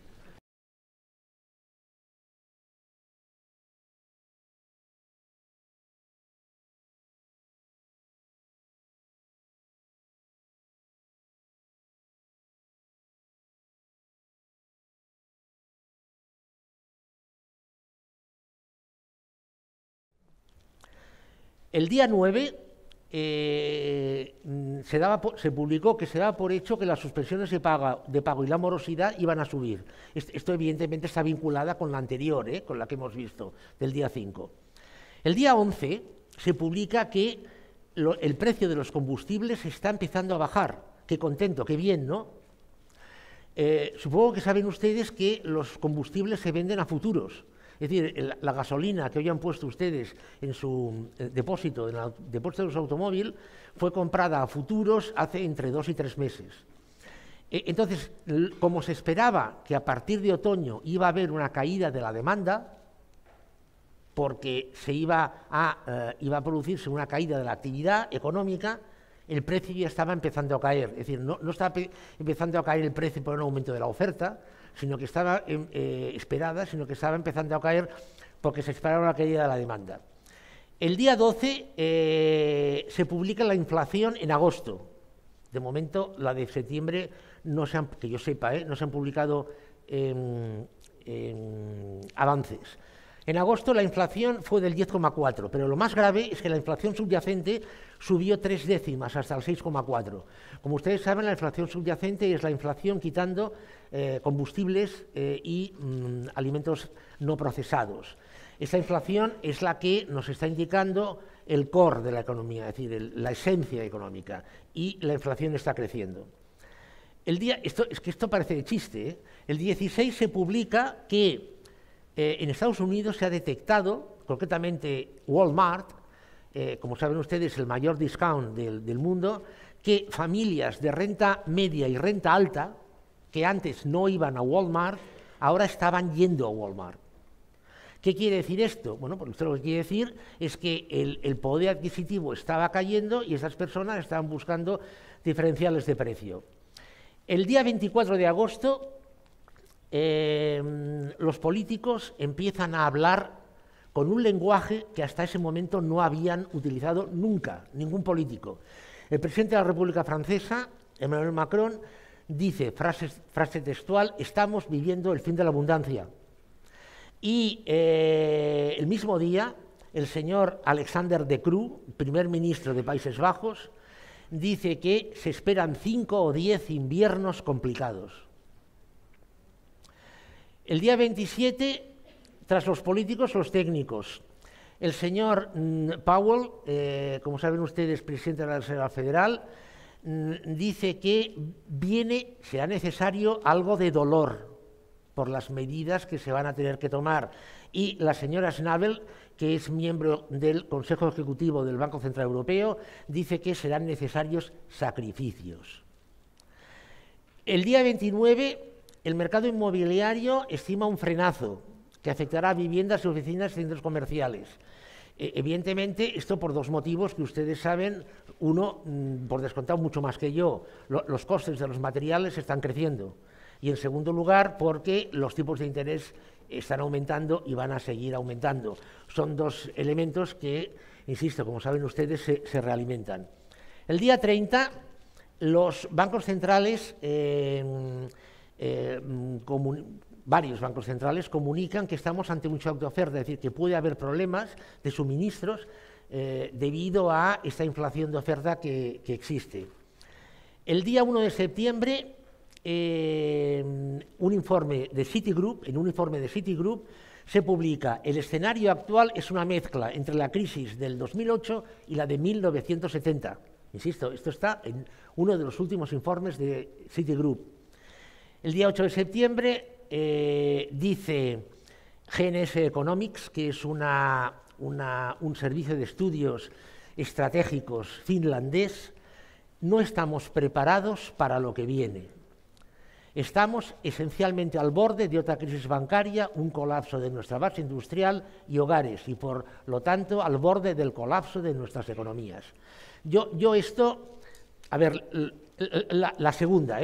El día 9 se publicó que se daba por hecho que las suspensiones de pago y la morosidad iban a subir. Esto evidentemente está vinculada con la anterior, con la que hemos visto, del día 5. El día 11 se publica que el precio de los combustibles está empezando a bajar. Qué contento, qué bien, ¿no? Supongo que saben ustedes que los combustibles se venden a futuros. Es decir, la gasolina que hoy han puesto ustedes en su depósito, en el depósito de los automóviles, fue comprada a futuros hace entre 2 y 3 meses. Entonces, como se esperaba que a partir de otoño iba a haber una caída de la demanda, porque iba a producirse una caída de la actividad económica, el precio ya estaba empezando a caer. Es decir, no estaba empezando a caer el precio por un aumento de la oferta, sino que estaba empezando a caer porque se esperaba una caída de la demanda. El día 12 se publica la inflación en agosto. De momento, la de septiembre, que yo sepa, no se han publicado avances. En agosto la inflación fue del 10,4, pero lo más grave es que la inflación subyacente subió 3 décimas hasta el 6,4. Como ustedes saben, la inflación subyacente es la inflación quitando combustibles y alimentos no procesados. Esta inflación es la que nos está indicando el core de la economía, es decir, la esencia económica, y la inflación está creciendo. Esto parece de chiste, ¿eh? El 16 se publica que en Estados Unidos se ha detectado, concretamente Walmart, como saben ustedes, el mayor discount del mundo, que familias de renta media y renta alta, que antes no iban a Walmart, ahora estaban yendo a Walmart. ¿Qué quiere decir esto? Bueno, pues esto lo que quiere decir es que el poder adquisitivo estaba cayendo y esas personas estaban buscando diferenciales de precio. El día 24 de agosto, los políticos empiezan a hablar con un lenguaje que hasta ese momento no habían utilizado nunca, ningún político. El presidente de la República Francesa, Emmanuel Macron, dice, frase textual, estamos viviendo el fin de la abundancia. Y el mismo día, el señor Alexander De Croo, primer ministro de Países Bajos, dice que se esperan 5 o 10 inviernos complicados. El día 27, tras los políticos, los técnicos. El señor Powell, como saben ustedes, presidente de la Reserva Federal, dice que será necesario algo de dolor por las medidas que se van a tener que tomar. Y la señora Schnabel, que es miembro del Consejo Ejecutivo del Banco Central Europeo, dice que serán necesarios sacrificios. El día 29, el mercado inmobiliario estima un frenazo que afectará a viviendas y oficinas y centros comerciales. Evidentemente, esto por 2 motivos que ustedes saben. Uno, por descontado mucho más que yo, los costes de los materiales están creciendo. Y en segundo lugar, porque los tipos de interés están aumentando y van a seguir aumentando. Son 2 elementos que, insisto, como saben ustedes, se realimentan. El día 30, los bancos centrales, varios bancos centrales, comunican que estamos ante un shock de oferta, es decir, que puede haber problemas de suministros debido a esta inflación de oferta que existe. El día 1 de septiembre, en un informe de Citigroup, se publica: el escenario actual es una mezcla entre la crisis del 2008 y la de 1970. Insisto, esto está en uno de los últimos informes de Citigroup. El día 8 de septiembre dice GNS Economics, que es una un servicio de estudios estratégicos finlandés, no estamos preparados para lo que viene. Estamos esencialmente al borde de otra crisis bancaria, un colapso de nuestra base industrial y hogares, y por lo tanto al borde del colapso de nuestras economías. Yo esto, a ver, la segunda,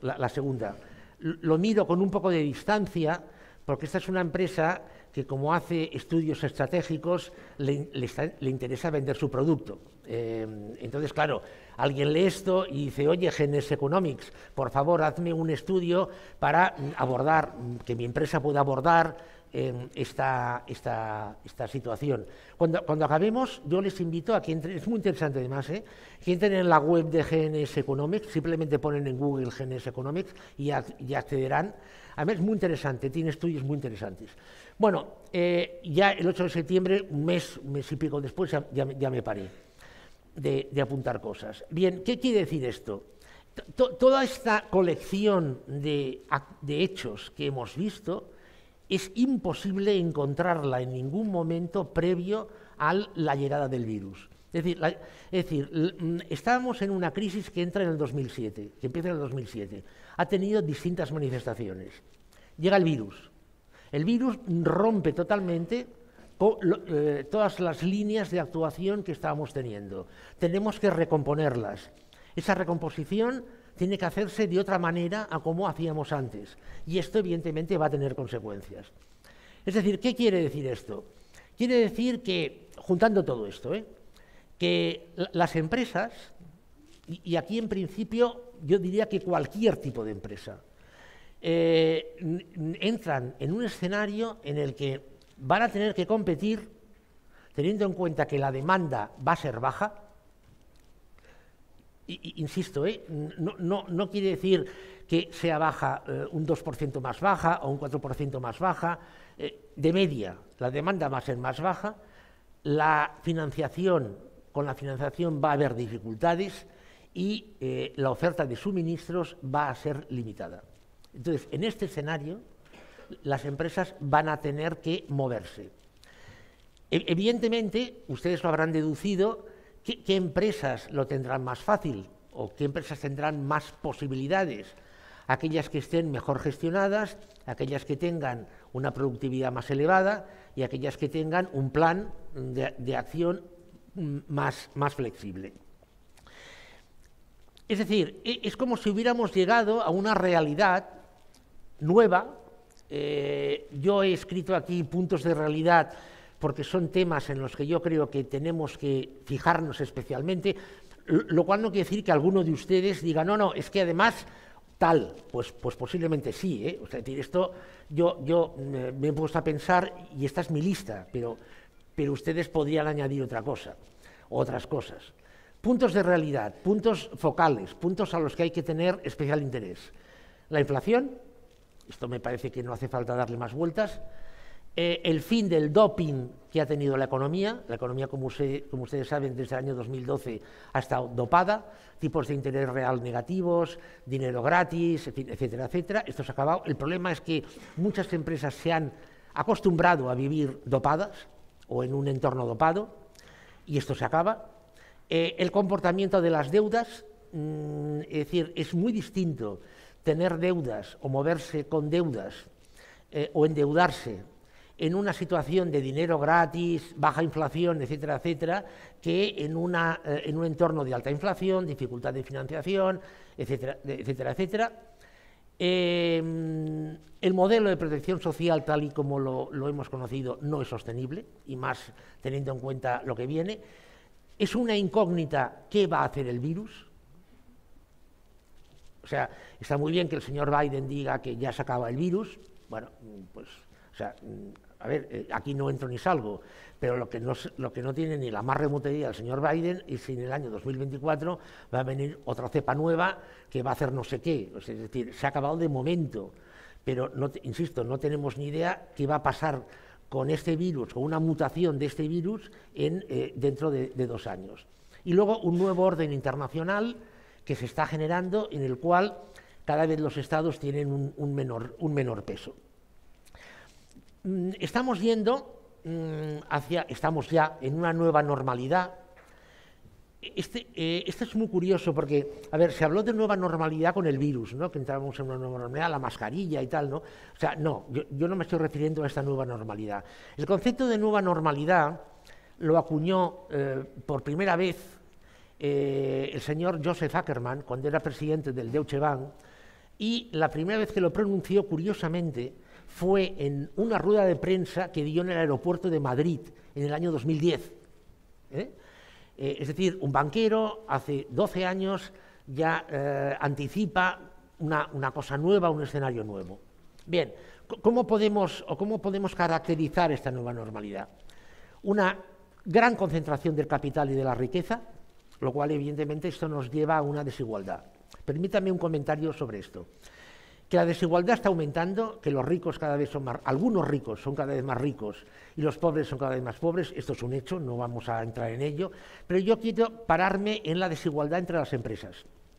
lo miro con un poco de distancia, porque esta es una empresa que, como hace estudios estratégicos, le interesa vender su producto. Entonces, claro, alguien lee esto y dice, oye, Genes Economics, por favor, hazme un estudio para abordar, que mi empresa pueda abordar esta situación. Cuando acabemos, yo les invito a que entren, es muy interesante además, que entren en la web de Genes Economics, simplemente ponen en Google Genes Economics y accederán. Además, es muy interesante, tiene estudios muy interesantes. Bueno, ya el 8 de septiembre, un mes y pico después, ya me paré de apuntar cosas. Bien, ¿qué quiere decir esto? Toda esta colección de hechos que hemos visto es imposible encontrarla en ningún momento previo a la llegada del virus. Es decir, estábamos en una crisis que entra en el 2007, que empieza en el 2007. Ha tenido distintas manifestaciones. Llega el virus. El virus rompe totalmente todas las líneas de actuación que estábamos teniendo. Tenemos que recomponerlas. Esa recomposición tiene que hacerse de otra manera a como hacíamos antes. Y esto, evidentemente, va a tener consecuencias. Es decir, ¿qué quiere decir esto? Quiere decir que, juntando todo esto, que las empresas, y aquí en principio yo diría que cualquier tipo de empresa, entran en un escenario en el que van a tener que competir teniendo en cuenta que la demanda va a ser baja. Insisto, no quiere decir que sea baja, un 2% más baja o un 4% más baja. De media, la demanda va a ser más baja, con la financiación va a haber dificultades y la oferta de suministros va a ser limitada. Entonces, en este escenario, las empresas van a tener que moverse. Evidentemente, ustedes lo habrán deducido, ¿qué empresas lo tendrán más fácil o qué empresas tendrán más posibilidades? Aquellas que estén mejor gestionadas, aquellas que tengan una productividad más elevada y aquellas que tengan un plan de acción más flexible. Es decir, es como si hubiéramos llegado a una realidad nueva. Yo he escrito aquí puntos de realidad porque son temas en los que yo creo que tenemos que fijarnos especialmente, lo cual no quiere decir que alguno de ustedes diga, no, es que además tal, pues posiblemente sí, O sea, es decir, esto yo me he puesto a pensar y esta es mi lista, pero ustedes podrían añadir otras cosas. Puntos de realidad, puntos focales, puntos a los que hay que tener especial interés. La inflación, esto me parece que no hace falta darle más vueltas. El fin del doping que ha tenido la economía, como ustedes saben, desde el año 2012 ha estado dopada, tipos de interés real negativos, dinero gratis, etcétera, etcétera. Esto se ha acabado. El problema es que muchas empresas se han acostumbrado a vivir dopadas o en un entorno dopado y esto se acaba. El comportamiento de las deudas, es decir, es muy distinto tener deudas o moverse con deudas o endeudarse en una situación de dinero gratis, baja inflación, etcétera, etcétera, que en un entorno de alta inflación, dificultad de financiación, etcétera, etcétera, etcétera. El modelo de protección social, tal y como lo hemos conocido, no es sostenible, y más teniendo en cuenta lo que viene. Es una incógnita qué va a hacer el virus. O sea, está muy bien que el señor Biden diga que ya se acaba el virus. Bueno, pues, o sea, a ver, aquí no entro ni salgo, pero lo que no tiene ni la más remota idea el señor Biden es si en el año 2024 va a venir otra cepa nueva que va a hacer no sé qué. Es decir, se ha acabado de momento, pero, insisto, no tenemos ni idea qué va a pasar con este virus, con una mutación de este virus dentro de 2 años. Y luego un nuevo orden internacional que se está generando, en el cual cada vez los estados tienen un menor peso. Estamos yendo estamos ya en una nueva normalidad. Este es muy curioso porque, a ver, se habló de nueva normalidad con el virus, ¿no? Que entrábamos en una nueva normalidad, la mascarilla y tal, ¿no? O sea, no, yo no me estoy refiriendo a esta nueva normalidad. El concepto de nueva normalidad lo acuñó por primera vez el señor Joseph Ackermann cuando era presidente del Deutsche Bank, y la primera vez que lo pronunció, curiosamente, fue en una rueda de prensa que dio en el aeropuerto de Madrid en el año 2010. Es decir, un banquero hace 12 años ya anticipa una cosa nueva, un escenario nuevo. Bien, ¿cómo podemos caracterizar esta nueva normalidad? Una gran concentración del capital y de la riqueza, lo cual evidentemente esto nos lleva a una desigualdad. Permítame un comentario sobre esto. Que la desigualdad está aumentando, que los ricos cada vez son más, algunos ricos son cada vez más ricos y los pobres son cada vez más pobres, esto es un hecho, no vamos a entrar en ello, pero yo quiero pararme en la desigualdad entre las empresas.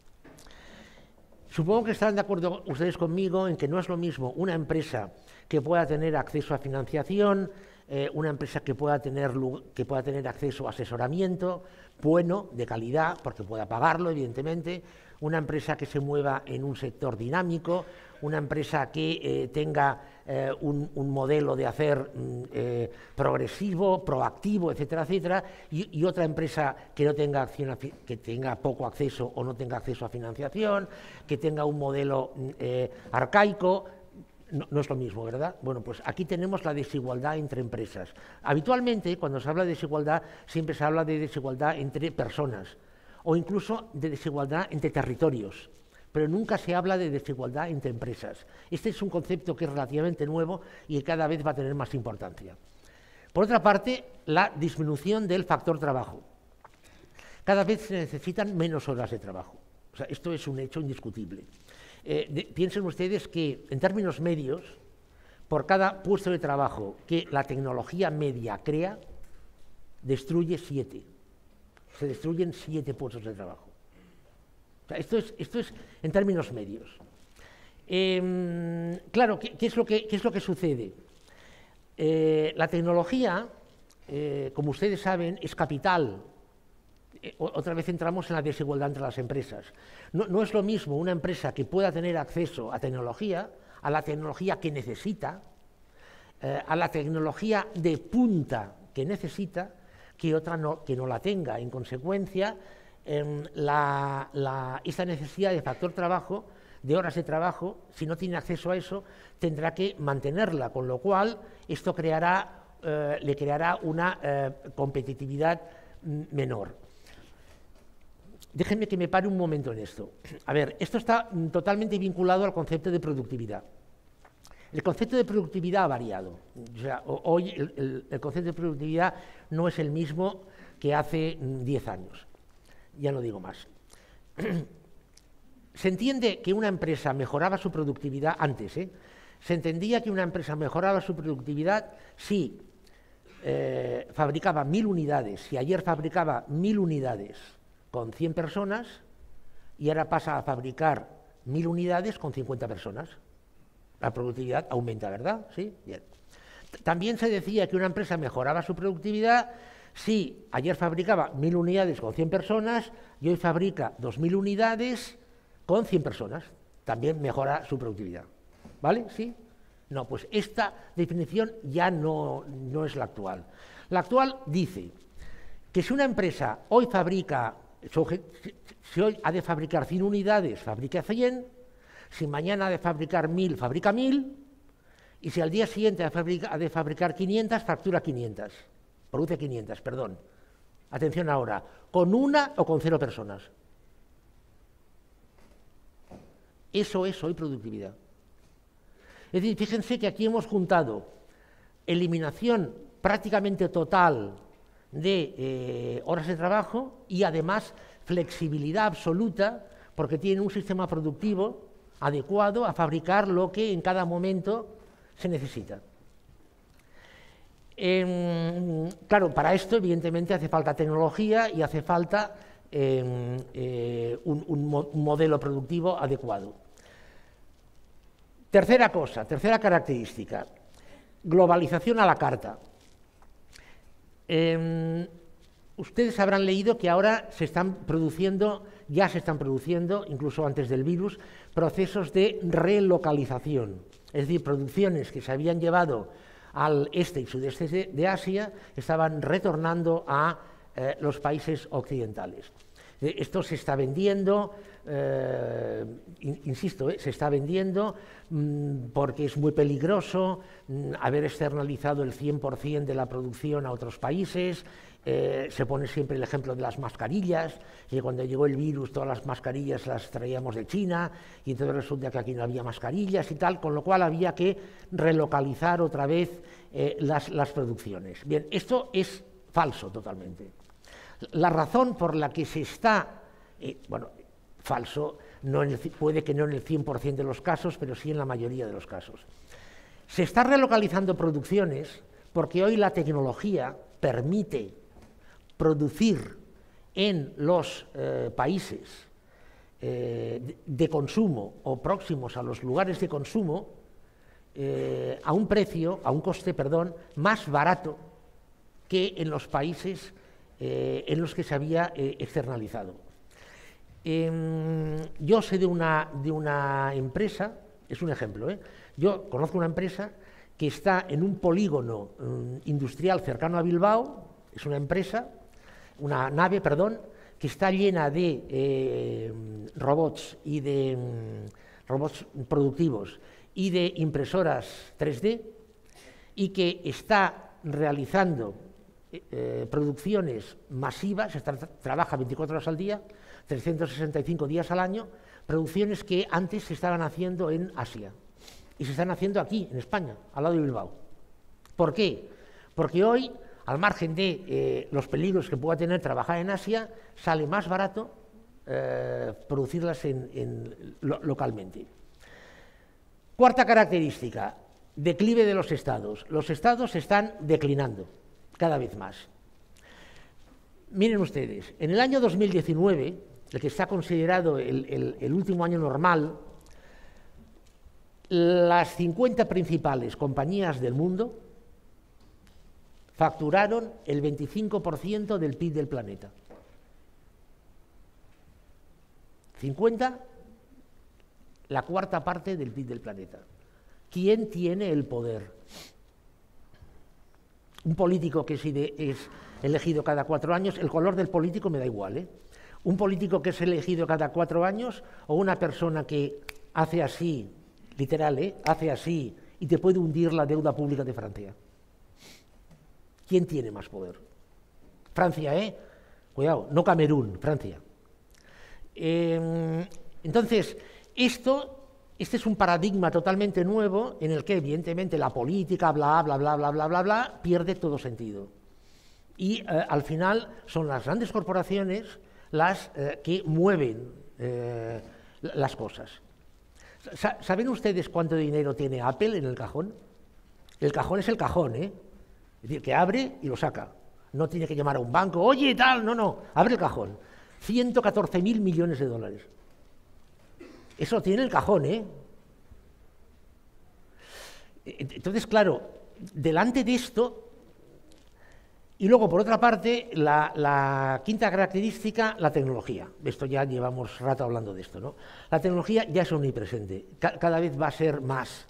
Supongo que estarán de acuerdo ustedes conmigo en que no es lo mismo una empresa que pueda tener acceso a financiación, una empresa que pueda tener acceso a asesoramiento bueno, de calidad, porque pueda pagarlo, evidentemente, una empresa que se mueva en un sector dinámico, una empresa que tenga un modelo de hacer progresivo, proactivo, etcétera, etcétera, y otra empresa que no tenga que tenga poco acceso o no tenga acceso a financiación, que tenga un modelo arcaico. No es lo mismo, ¿verdad? Bueno, pues aquí tenemos la desigualdad entre empresas. Habitualmente, cuando se habla de desigualdad, siempre se habla de desigualdad entre personas o incluso de desigualdad entre territorios, pero nunca se habla de desigualdad entre empresas. Este es un concepto que es relativamente nuevo y que cada vez va a tener más importancia. Por otra parte, la disminución del factor trabajo. Cada vez se necesitan menos horas de trabajo. O sea, esto es un hecho indiscutible. Piensen ustedes que, en términos medios, por cada puesto de trabajo que la tecnología media crea, destruye 7. Se destruyen 7 puestos de trabajo. O sea, esto es en términos medios. Claro, ¿qué es lo que sucede? La tecnología, como ustedes saben, es capital. Otra vez entramos en la desigualdad entre las empresas. No es lo mismo una empresa que pueda tener acceso a la tecnología que necesita, a la tecnología de punta que necesita, que otra que no la tenga. En consecuencia, esta necesidad de factor trabajo, de horas de trabajo, si no tiene acceso a eso, tendrá que mantenerla, con lo cual esto le creará una competitividad menor. Déjenme que me pare un momento en esto. A ver, esto está totalmente vinculado al concepto de productividad. El concepto de productividad ha variado. O sea, hoy el concepto de productividad no es el mismo que hace 10 años. Ya no digo más. Se entiende que una empresa mejoraba su productividad antes. Se entendía que una empresa mejoraba su productividad si fabricaba 1000 unidades. Si ayer fabricaba 1000 unidades con 100 personas y ahora pasa a fabricar 1000 unidades con 50 personas. La productividad aumenta, ¿verdad? ¿Sí? Bien. También se decía que una empresa mejoraba su productividad si ayer fabricaba 1000 unidades con 100 personas y hoy fabrica 2000 unidades con 100 personas. También mejora su productividad. ¿Vale? ¿Sí? No, pues esta definición ya no es la actual. La actual dice que si una empresa hoy fabrica, si hoy ha de fabricar 100 unidades, fabrica 100, si mañana ha de fabricar 1000, fabrica 1000, y si al día siguiente ha de fabricar 500, factura 500, produce 500, perdón. Atención ahora, ¿con una o con 0 personas? Eso es hoy productividad. Es decir, fíjense que aquí hemos juntado eliminación prácticamente total de horas de trabajo y además flexibilidad absoluta porque tienen un sistema productivo adecuado a fabricar lo que en cada momento se necesita. Claro, para esto evidentemente hace falta tecnología y hace falta un modelo productivo adecuado. Tercera característica, globalización a la carta. Ustedes habrán leído que ahora ya se están produciendo, incluso antes del virus, procesos de relocalización, es decir, producciones que se habían llevado al este y sudeste de Asia estaban retornando a los países occidentales. Esto se está vendiendo, insisto, se está vendiendo porque es muy peligroso haber externalizado el 100% de la producción a otros países. Se pone siempre el ejemplo de las mascarillas, y cuando llegó el virus todas las mascarillas las traíamos de China y entonces resulta que aquí no había mascarillas y tal, con lo cual había que relocalizar otra vez las producciones. Bien, esto es falso totalmente. La razón por la que se está, bueno, falso, puede que no en el 100% de los casos, pero sí en la mayoría de los casos. Se está relocalizando producciones porque hoy la tecnología permite producir en los países de consumo o próximos a los lugares de consumo a un coste, más barato que en los países en los que se había externalizado. Yo sé de una empresa, es un ejemplo, yo conozco una empresa que está en un polígono industrial cercano a Bilbao, es una nave, que está llena de robots y de robots productivos y de impresoras 3D y que está realizando producciones masivas, trabaja 24 horas al día, 365 días al año, producciones que antes se estaban haciendo en Asia y se están haciendo aquí, en España, al lado de Bilbao. ¿Por qué? Porque hoy, al margen de los peligros que pueda tener trabajar en Asia, sale más barato producirlas localmente. Cuarta característica, declive de los estados. Los estados están declinando cada vez más. Miren ustedes, en el año 2019, el que está considerado el último año normal, las 50 principales compañías del mundo facturaron el 25% del PIB del planeta. 50, la cuarta parte del PIB del planeta. ¿Quién tiene el poder? Un político que es elegido cada 4 años, el color del político me da igual, un político que es elegido cada 4 años o una persona que hace así, literal, hace así y te puede hundir la deuda pública de Francia. ¿Quién tiene más poder? Francia, cuidado, no Camerún, Francia. Entonces, este es un paradigma totalmente nuevo en el que evidentemente la política, bla, bla, bla, bla, bla, bla, bla, pierde todo sentido. Y al final son las grandes corporaciones las que mueven las cosas. ¿Saben ustedes cuánto dinero tiene Apple en el cajón? El cajón es el cajón, Es decir, que abre y lo saca. No tiene que llamar a un banco, oye, tal, no, abre el cajón. 114.000 millones de dólares. Eso tiene el cajón, Entonces, claro, delante de esto, y luego, por otra parte, la quinta característica, la tecnología. Esto ya llevamos rato hablando de esto, ¿no? La tecnología ya es omnipresente, cada vez va a ser más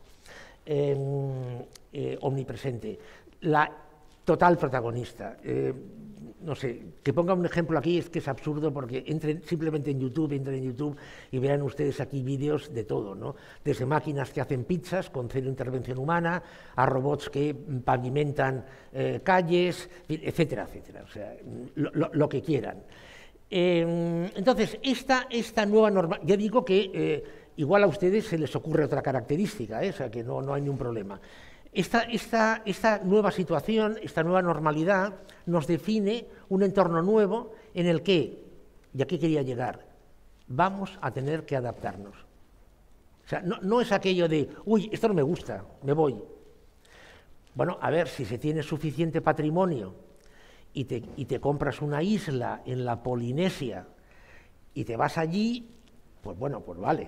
omnipresente. La total protagonista. No sé, que ponga un ejemplo aquí es que es absurdo porque entren simplemente en YouTube y vean ustedes aquí vídeos de todo, ¿no? Desde máquinas que hacen pizzas con cero intervención humana, a robots que pavimentan calles, etcétera, etcétera, o sea, lo que quieran. Entonces, esta nueva norma, ya digo que igual a ustedes se les ocurre otra característica, o sea, que no hay ningún problema. Esta nueva situación, esta nueva normalidad, nos define un entorno nuevo en el que, y aquí quería llegar, vamos a tener que adaptarnos. O sea, no es aquello de, uy, esto no me gusta, me voy. Bueno, a ver, si se tiene suficiente patrimonio y te compras una isla en la Polinesia y te vas allí, pues bueno, pues vale.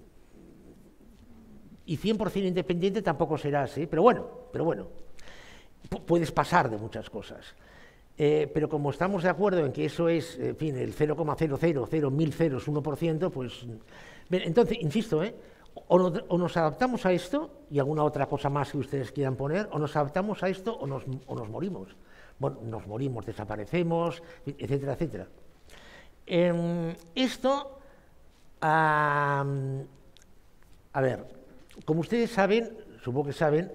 Y 100% independiente tampoco serás, pero bueno. puedes pasar de muchas cosas. Pero como estamos de acuerdo en que eso es, en fin, el 0,00001%, pues... Entonces, insisto, o nos adaptamos a esto, y alguna otra cosa más que ustedes quieran poner, o nos adaptamos a esto o nos morimos. Bueno, nos morimos, desaparecemos, etcétera, etcétera. Esto, a ver, como ustedes saben, supongo que saben,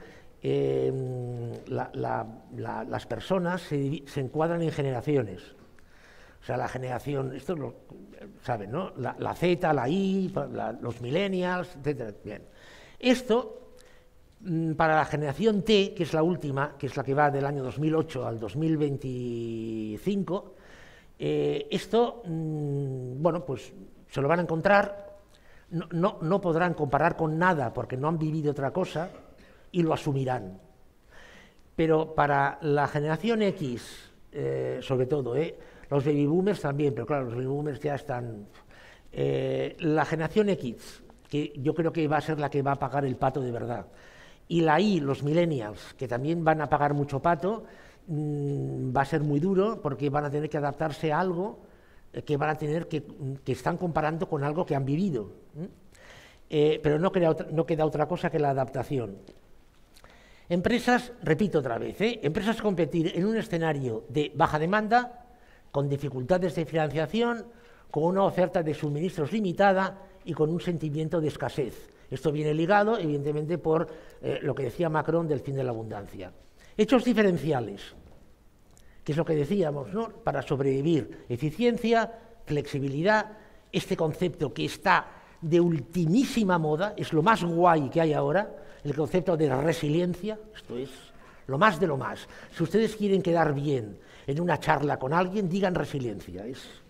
las personas se encuadran en generaciones. O sea, la generación, esto lo saben, ¿no? La Z, la Y, los millennials, etcétera. Bien. Esto, para la generación T, que es la última, que es la que va del año 2008 al 2025, esto, bueno, pues se lo van a encontrar, no podrán comparar con nada porque no han vivido otra cosa y lo asumirán. Pero para la generación X, sobre todo, los baby boomers también, pero claro, los baby boomers ya están... la generación X, que yo creo que va a ser la que va a pagar el pato de verdad, y la Y, los millennials, que también van a pagar mucho pato, va a ser muy duro porque van a tener que adaptarse a algo que van a tener que están comparando con algo que han vivido. Pero no queda otra cosa que la adaptación. Empresas, repito otra vez, empresas competir en un escenario de baja demanda, con dificultades de financiación, con una oferta de suministros limitada y con un sentimiento de escasez. Esto viene ligado, evidentemente, por lo que decía Macron del fin de la abundancia. Hechos diferenciales, que es lo que decíamos, ¿no? Para sobrevivir, eficiencia, flexibilidad, este concepto que está de ultimísima moda, es lo más guay que hay ahora, el concepto de resiliencia, esto es lo más de lo más. Si ustedes quieren quedar bien en una charla con alguien, digan resiliencia, es